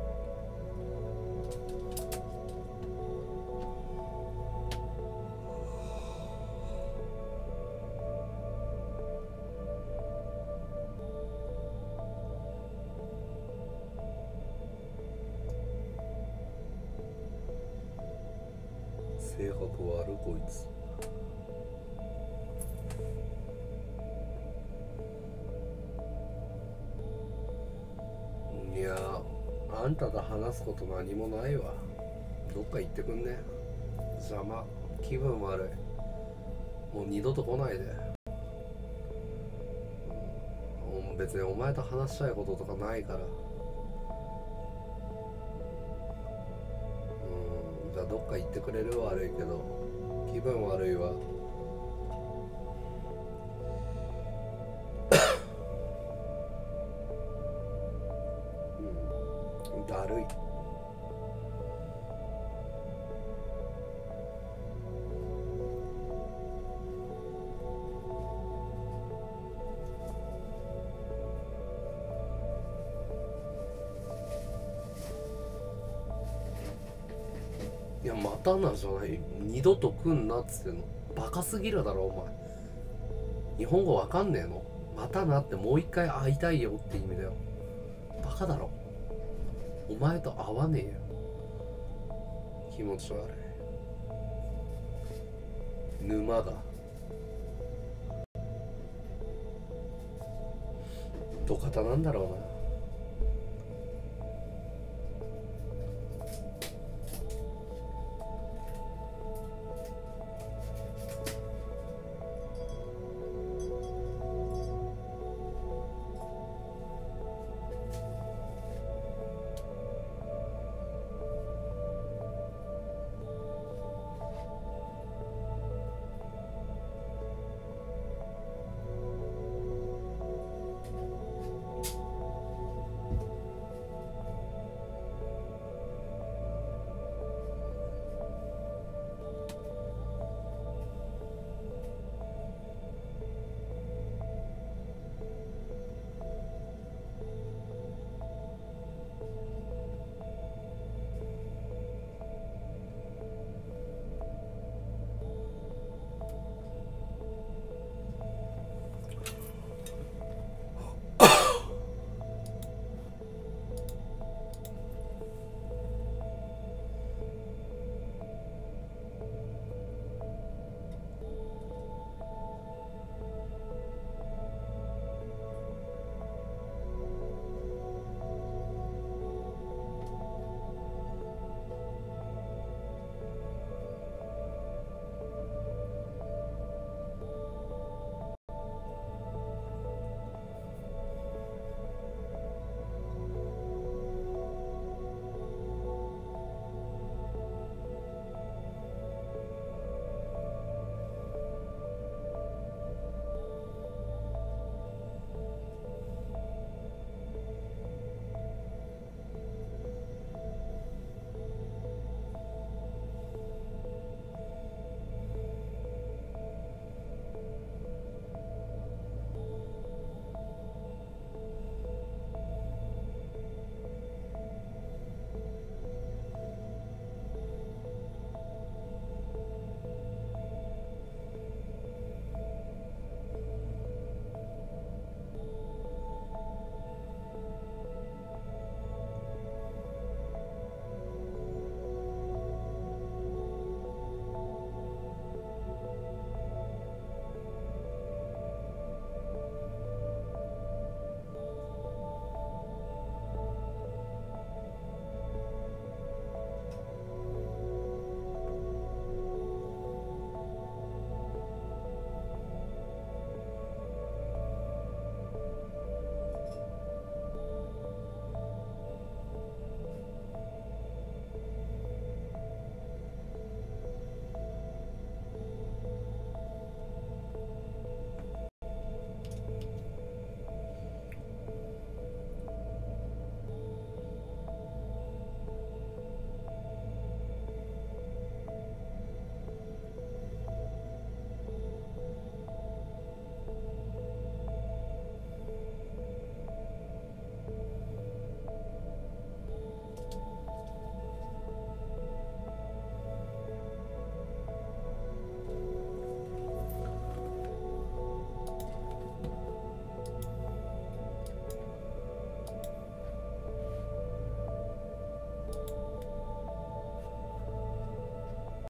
性格悪こいつ。いやあんたと話すこと何もないわ。どっか行ってくんね。邪魔。気分悪い。もう二度と来ないで。うん、別にお前と話したいこととかないから。じゃあどっか行ってくれるは悪いけど気分悪いわ。うん、だるい。いや、またなじゃない。二度と来んなっつってんの。バカすぎるだろお前。日本語わかんねえの。またなってもう一回会いたいよって意味だよ。バカだろお前と会わねえよ。気持ち悪い。 沼だ。土方なんだろうな。